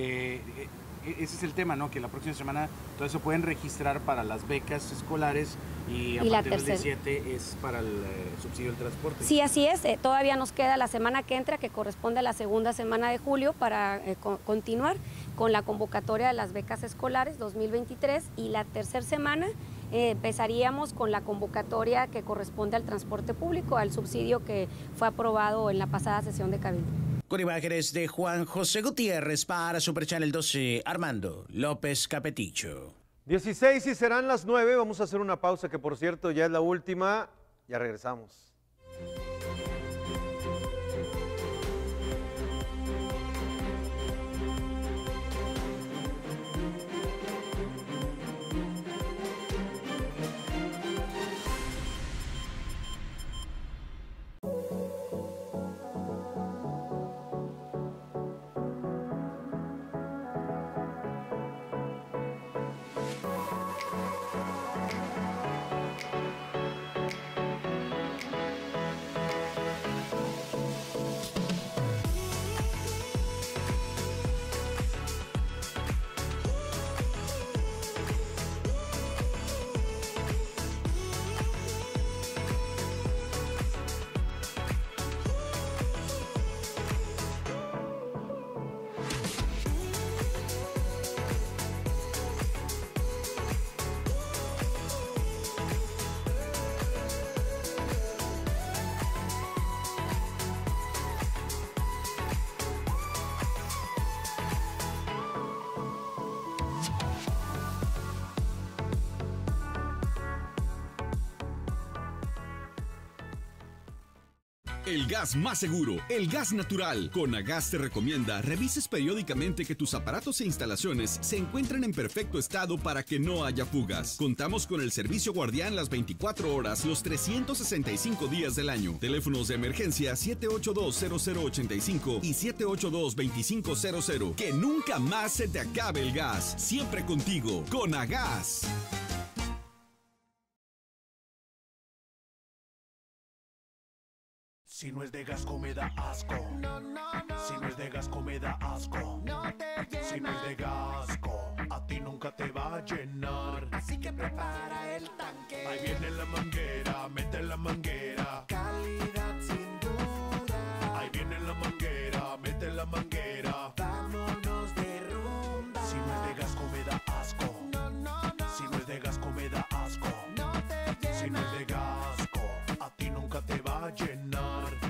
[SPEAKER 17] Ese es el tema, ¿no? Que la próxima semana todo se pueden registrar para las becas escolares y a partir del 17 es para el subsidio del transporte.
[SPEAKER 1] Sí, así es. Todavía nos queda la semana que entra, que corresponde a la segunda semana de julio, para continuar con la convocatoria de las becas escolares 2023 y la tercera semana empezaríamos con la convocatoria que corresponde al transporte público, al subsidio que fue aprobado en la pasada sesión de Cabildo.
[SPEAKER 28] Con imágenes de Juan José Gutiérrez para Super Channel 12, Armando López Capeticho.
[SPEAKER 4] 16 y serán las 9. Vamos a hacer una pausa que, por cierto, ya es la última. Ya regresamos.
[SPEAKER 6] el gas más seguro, el gas natural. Conagas te recomienda revises periódicamente que tus aparatos e instalaciones se encuentren en perfecto estado para que no haya fugas. Contamos con el servicio guardián las 24 horas, los 365 días del año. Teléfonos de emergencia 782-0085 y 782-2500. Que nunca más se te acabe el gas. Siempre contigo, Conagas.
[SPEAKER 7] Si no es de Gasco me da asco. Si no es de Gasco me da asco. Si no es de Gasco, a ti nunca te va a llenar. Así que prepara el tanque. Ahí viene la manguera, mete la manguera. Calidad sin duda. Ahí viene la manguera, mete la manguera. Vámonos de rumba. Si no es de Gasco me da asco. Si no es de Gasco me da asco. Si no es de Gasco, a ti nunca te va a llenar.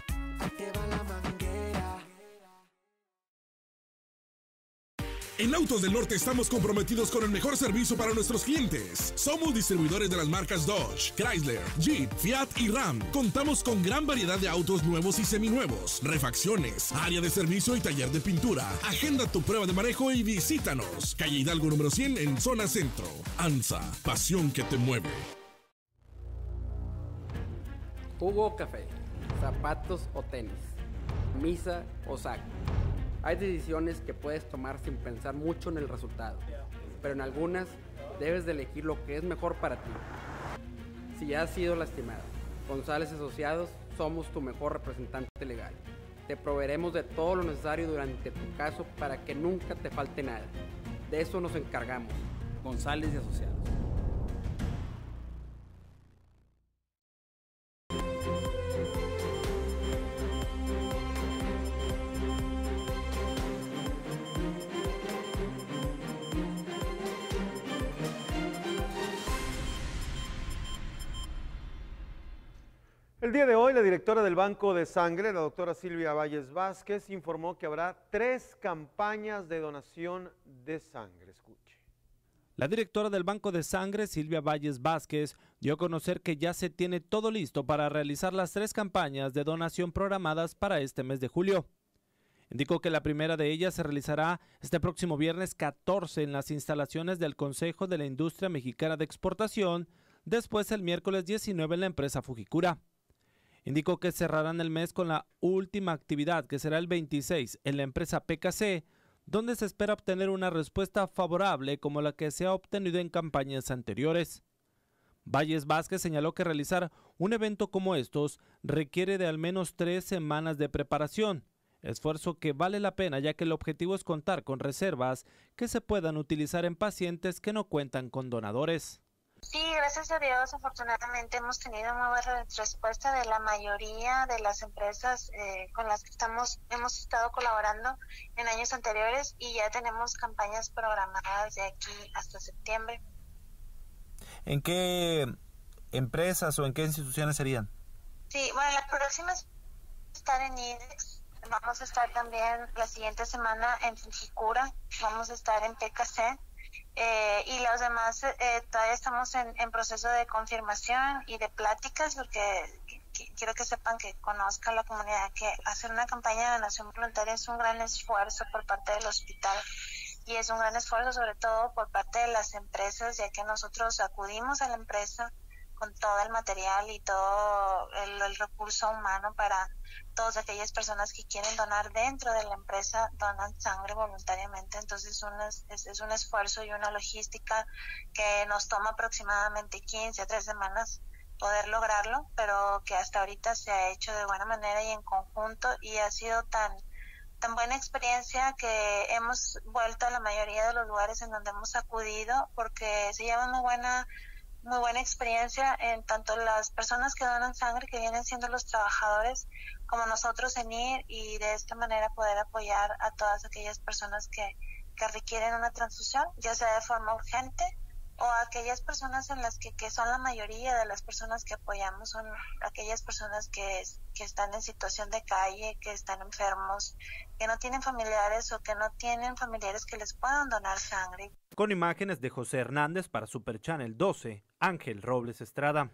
[SPEAKER 8] En Autos del Norte estamos comprometidos con el mejor servicio para nuestros clientes. Somos distribuidores de las marcas Dodge, Chrysler, Jeep, Fiat y Ram. Contamos con gran variedad de autos nuevos y seminuevos, refacciones, área de servicio y taller de pintura. Agenda tu prueba de manejo y visítanos. Calle Hidalgo número 100 en zona centro. ANSA, pasión que te mueve.
[SPEAKER 20] Jugo o café, zapatos o tenis, misa o saco. Hay decisiones que puedes tomar sin pensar mucho en el resultado, pero en algunas debes de elegir lo que es mejor para ti. Si has sido lastimado, González Asociados somos tu mejor representante legal. Te proveeremos de todo lo necesario durante tu caso para que nunca te falte nada. De eso nos encargamos. González y Asociados.
[SPEAKER 4] El día de hoy, la directora del Banco de Sangre, la doctora Silvia Valles Vázquez, informó que habrá 3 campañas de donación de sangre. Escuche.
[SPEAKER 21] La directora del Banco de Sangre, Silvia Valles Vázquez, dio a conocer que ya se tiene todo listo para realizar las 3 campañas de donación programadas para este mes de julio. Indicó que la primera de ellas se realizará este próximo viernes 14 en las instalaciones del Consejo de la Industria Mexicana de Exportación, después el miércoles 19 en la empresa Fujikura. Indicó que cerrarán el mes con la última actividad, que será el 26 en la empresa PKC, donde se espera obtener una respuesta favorable como la que se ha obtenido en campañas anteriores. Valles Vázquez señaló que realizar un evento como estos requiere de al menos 3 semanas de preparación, esfuerzo que vale la pena ya que el objetivo es contar con reservas que se puedan utilizar en pacientes que no cuentan con donadores.
[SPEAKER 22] Sí, gracias a Dios, afortunadamente hemos tenido muy buena respuesta de la mayoría de las empresas con las que hemos estado colaborando en años anteriores y ya tenemos campañas programadas de aquí hasta septiembre.
[SPEAKER 23] ¿En qué empresas o en qué instituciones serían?
[SPEAKER 22] Sí, bueno, la próxima es estar en IDEX, vamos a estar también la siguiente semana en Fujikura, vamos a estar en PKC. Y los demás todavía estamos en proceso de confirmación y de pláticas porque quiero que sepan, que conozcan la comunidad, que hacer una campaña de donación voluntaria es un gran esfuerzo por parte del hospital y es un gran esfuerzo sobre todo por parte de las empresas, ya que nosotros acudimos a la empresa con todo el material y todo el recurso humano para todas aquellas personas que quieren donar dentro de la empresa, donan sangre voluntariamente. Entonces es un esfuerzo y una logística que nos toma aproximadamente 15 a 3 semanas poder lograrlo, pero que hasta ahorita se ha hecho de buena manera y en conjunto, y ha sido tan buena experiencia que hemos vuelto a la mayoría de los lugares en donde hemos acudido, porque se lleva muy buena experiencia en tanto las personas que donan sangre, que vienen siendo los trabajadores, como nosotros en ir y de esta manera poder apoyar a todas aquellas personas que requieren una transfusión, ya sea de forma urgente o aquellas personas en las que son la mayoría de las personas que apoyamos, son aquellas personas que están en situación de calle, que están enfermos, que no tienen familiares o que no tienen familiares que les puedan donar sangre.
[SPEAKER 21] Con imágenes de José Hernández para Super Channel 12, Ángel Robles Estrada.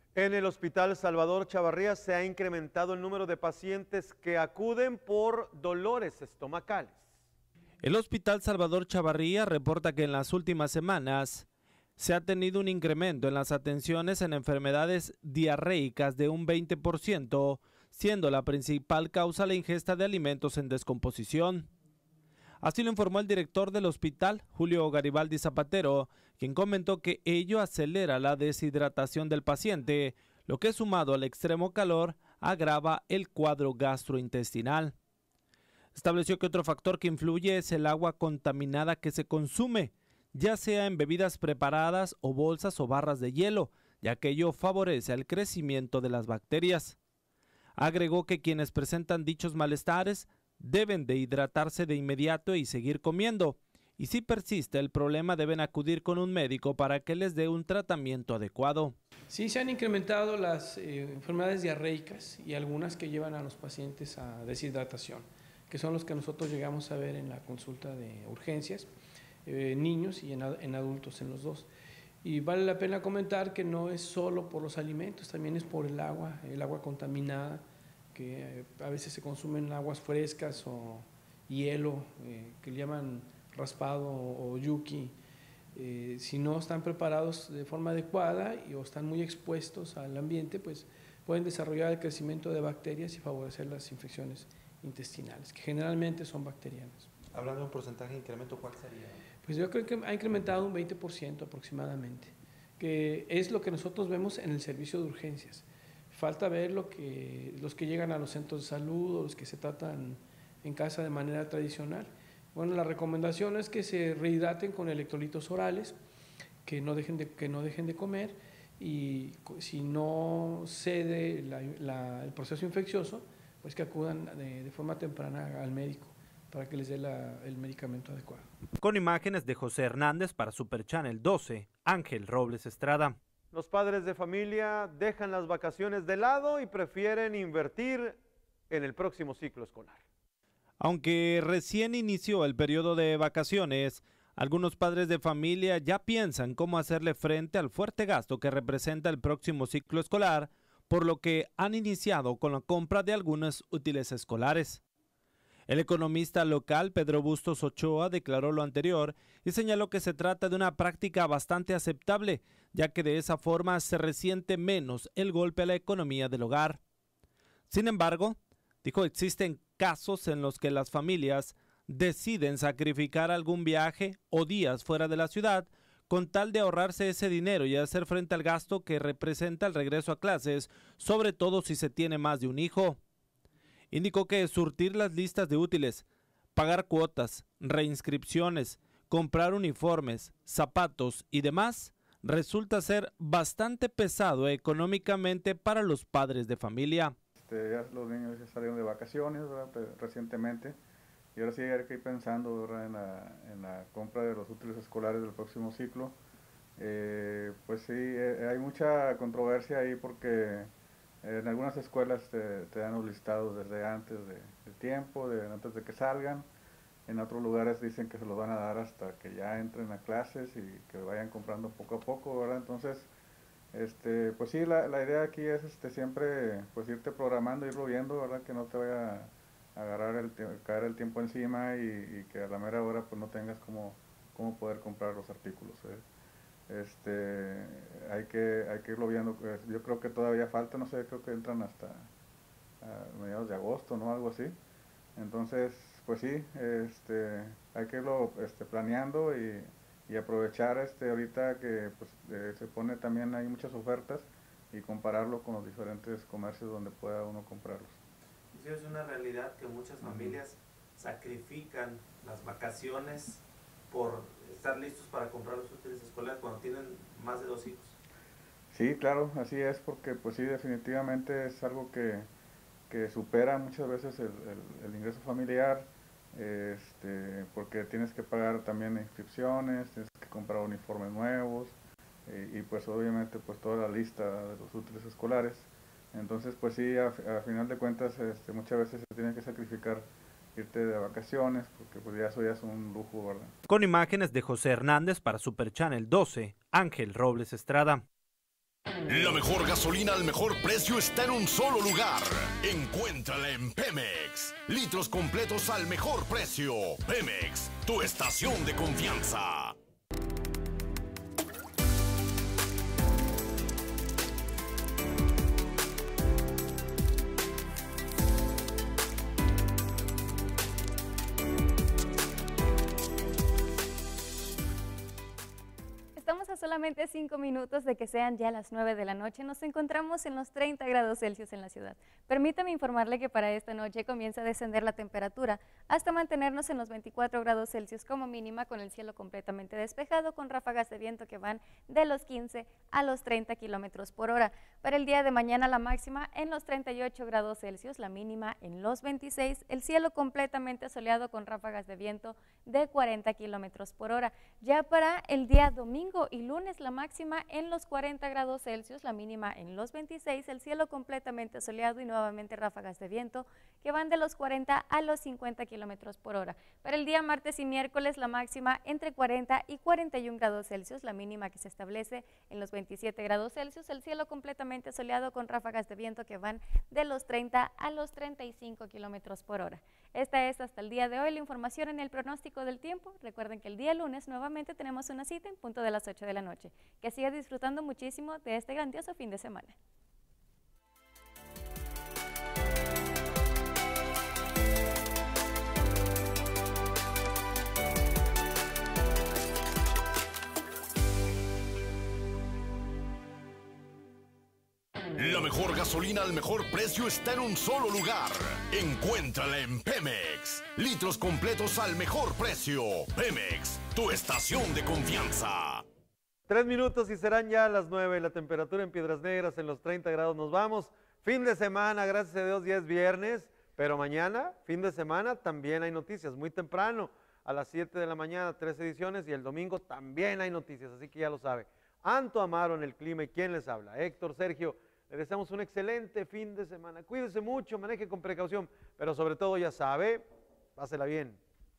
[SPEAKER 4] En el Hospital Salvador Chavarría se ha incrementado el número de pacientes que acuden por dolores estomacales.
[SPEAKER 21] El Hospital Salvador Chavarría reporta que en las últimas semanas se ha tenido un incremento en las atenciones en enfermedades diarreicas de un 20%, siendo la principal causa la ingesta de alimentos en descomposición. Así lo informó el director del hospital, Julio Garibaldi Zapatero, quien comentó que ello acelera la deshidratación del paciente, lo que sumado al extremo calor agrava el cuadro gastrointestinal. Estableció que otro factor que influye es el agua contaminada que se consume, ya sea en bebidas preparadas o bolsas o barras de hielo, ya que ello favorece el crecimiento de las bacterias. Agregó que quienes presentan dichos malestares deben de hidratarse de inmediato y seguir comiendo, y si persiste el problema deben acudir con un médico para que les dé un tratamiento adecuado.
[SPEAKER 9] Sí, se han incrementado las enfermedades diarreicas y algunas que llevan a los pacientes a deshidratación, que son los que nosotros llegamos a ver en la consulta de urgencias, niños y en adultos, en los dos. Y vale la pena comentar que no es solo por los alimentos, también es por el agua contaminada, que a veces se consumen aguas frescas o hielo, que le llaman raspado o yuki. Si no están preparados de forma adecuada o están muy expuestos al ambiente, pues pueden desarrollar el crecimiento de bacterias y favorecer las infecciones intestinales, que generalmente son bacterianas.
[SPEAKER 21] Hablando de un porcentaje de incremento, ¿cuál sería?
[SPEAKER 9] Pues yo creo que ha incrementado un 20% aproximadamente, que es lo que nosotros vemos en el servicio de urgencias. Falta ver los que llegan a los centros de salud o los que se tratan en casa de manera tradicional. Bueno, la recomendación es que se rehidraten con electrolitos orales, que no dejen de comer, y si no cede el proceso infeccioso, pues que acudan de forma temprana al médico para que les dé el medicamento adecuado.
[SPEAKER 21] Con imágenes de José Hernández para Super Channel 12, Ángel Robles Estrada.
[SPEAKER 4] Los padres de familia dejan las vacaciones de lado y prefieren invertir en el próximo ciclo escolar.
[SPEAKER 21] Aunque recién inició el periodo de vacaciones, algunos padres de familia ya piensan cómo hacerle frente al fuerte gasto que representa el próximo ciclo escolar, por lo que han iniciado con la compra de algunos útiles escolares. El economista local Pedro Bustos Ochoa declaró lo anterior y señaló que se trata de una práctica bastante aceptable, ya que de esa forma se resiente menos el golpe a la economía del hogar. Sin embargo, dijo, existen casos en los que las familias deciden sacrificar algún viaje o días fuera de la ciudad con tal de ahorrarse ese dinero y hacer frente al gasto que representa el regreso a clases, sobre todo si se tiene más de un hijo. Indicó que surtir las listas de útiles, pagar cuotas, reinscripciones, comprar uniformes, zapatos y demás resulta ser bastante pesado económicamente para los padres de familia.
[SPEAKER 11] Ya los niños ya salieron de vacaciones, ¿verdad? Recientemente, y ahora sí hay que ir pensando, ¿verdad? en la compra de los útiles escolares del próximo ciclo. Pues sí, hay mucha controversia ahí porque en algunas escuelas te dan los listados desde antes de tiempo, antes de que salgan. En otros lugares dicen que se los van a dar hasta que ya entren a clases y que vayan comprando poco a poco, ¿verdad? Entonces, pues sí, la idea aquí es siempre pues irte programando, irlo viendo, ¿verdad? Que no te vaya a agarrar caer el tiempo encima y que a la mera hora pues no tengas cómo poder comprar los artículos, hay que irlo viendo. Yo creo que todavía falta, no sé, creo que entran hasta mediados de agosto, ¿no? Algo así. Entonces, pues sí, hay que irlo planeando y aprovechar ahorita que pues, se pone también, hay muchas ofertas, y compararlo con los diferentes comercios donde pueda uno comprarlos.
[SPEAKER 21] Sí, es una realidad que muchas familias sacrifican las vacaciones por estar listos para comprar los útiles escolares cuando tienen más de 2 hijos.
[SPEAKER 11] Sí, claro, así es, porque pues sí, definitivamente es algo que supera muchas veces el ingreso familiar, porque tienes que pagar también inscripciones, tienes que comprar uniformes nuevos, y pues obviamente pues toda la lista de los útiles escolares. Entonces pues sí, a final de cuentas muchas veces se tiene que sacrificar irte de vacaciones, porque pues eso ya es un lujo, ¿verdad?
[SPEAKER 21] Con imágenes de José Hernández para Super Channel 12, Ángel Robles Estrada.
[SPEAKER 12] La mejor gasolina al mejor precio está en un solo lugar. Encuéntrala en Pemex. Litros completos al mejor precio. Pemex, tu estación de confianza.
[SPEAKER 13] Estamos a solamente 5 minutos de que sean ya las 9 de la noche. Nos encontramos en los 30 grados Celsius en la ciudad. Permítame informarle que para esta noche comienza a descender la temperatura hasta mantenernos en los 24 grados Celsius como mínima, con el cielo completamente despejado, con ráfagas de viento que van de los 15 a los 30 kilómetros por hora. Para el día de mañana la máxima en los 38 grados Celsius, la mínima en los 26, el cielo completamente soleado con ráfagas de viento de 40 kilómetros por hora. Ya para el día domingo y lunes la máxima en los 40 grados Celsius, la mínima en los 26, el cielo completamente soleado y nuevamente ráfagas de viento que van de los 40 a los 50 kilómetros por hora. Para el día martes y miércoles la máxima entre 40 y 41 grados Celsius, la mínima que se establece en los 27 grados Celsius, el cielo completamente soleado con ráfagas de viento que van de los 30 a los 35 kilómetros por hora. Esta es hasta el día de hoy la información en el pronóstico del tiempo. Recuerden que el día lunes nuevamente tenemos una cita en punto de las 8 de la noche. Que siga disfrutando muchísimo de este grandioso fin de semana.
[SPEAKER 12] La mejor gasolina al mejor precio está en un solo lugar. Encuéntrala en Pemex. Litros completos al mejor precio. Pemex, tu estación de confianza.
[SPEAKER 4] 3 minutos y serán ya las 9. La temperatura en Piedras Negras en los 30 grados. Nos vamos. Fin de semana, gracias a Dios, ya es viernes. Pero mañana, fin de semana, también hay noticias. Muy temprano, a las 7 de la mañana, 3 ediciones. Y el domingo también hay noticias, así que ya lo sabe. Anto Amaro en el clima y ¿quién les habla? Héctor Sergio. Le deseamos un excelente fin de semana. Cuídese mucho, maneje con precaución, pero sobre todo ya sabe, pásela bien.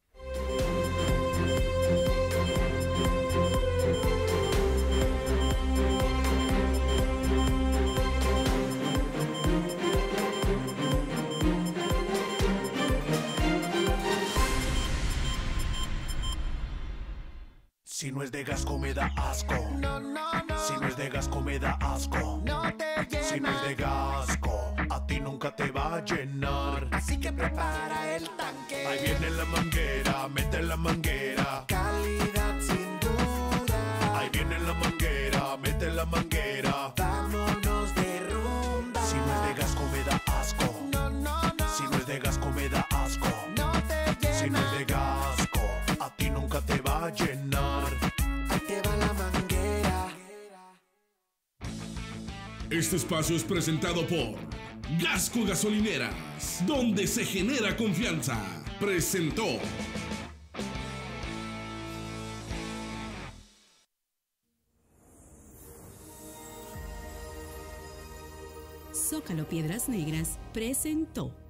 [SPEAKER 7] Si no es de Gasco me da asco. Si no es de Gasco me da asco. Si no es de Gasco, a ti nunca te va a llenar. Así que prepara el tanque. Ahí viene la manguera, mete la manguera. Calidad sin duda. Ahí viene la manguera, mete la manguera. Vámonos de rumba. Si no es de Gasco me da asco. Si no es de Gasco me da asco. Si no es de Gasco, a ti nunca te va a llenar. Ahí te va la manguera.
[SPEAKER 8] Este espacio es presentado por Gasco Gasolineras, donde se genera confianza. Presentó.
[SPEAKER 14] Zócalo Piedras Negras presentó.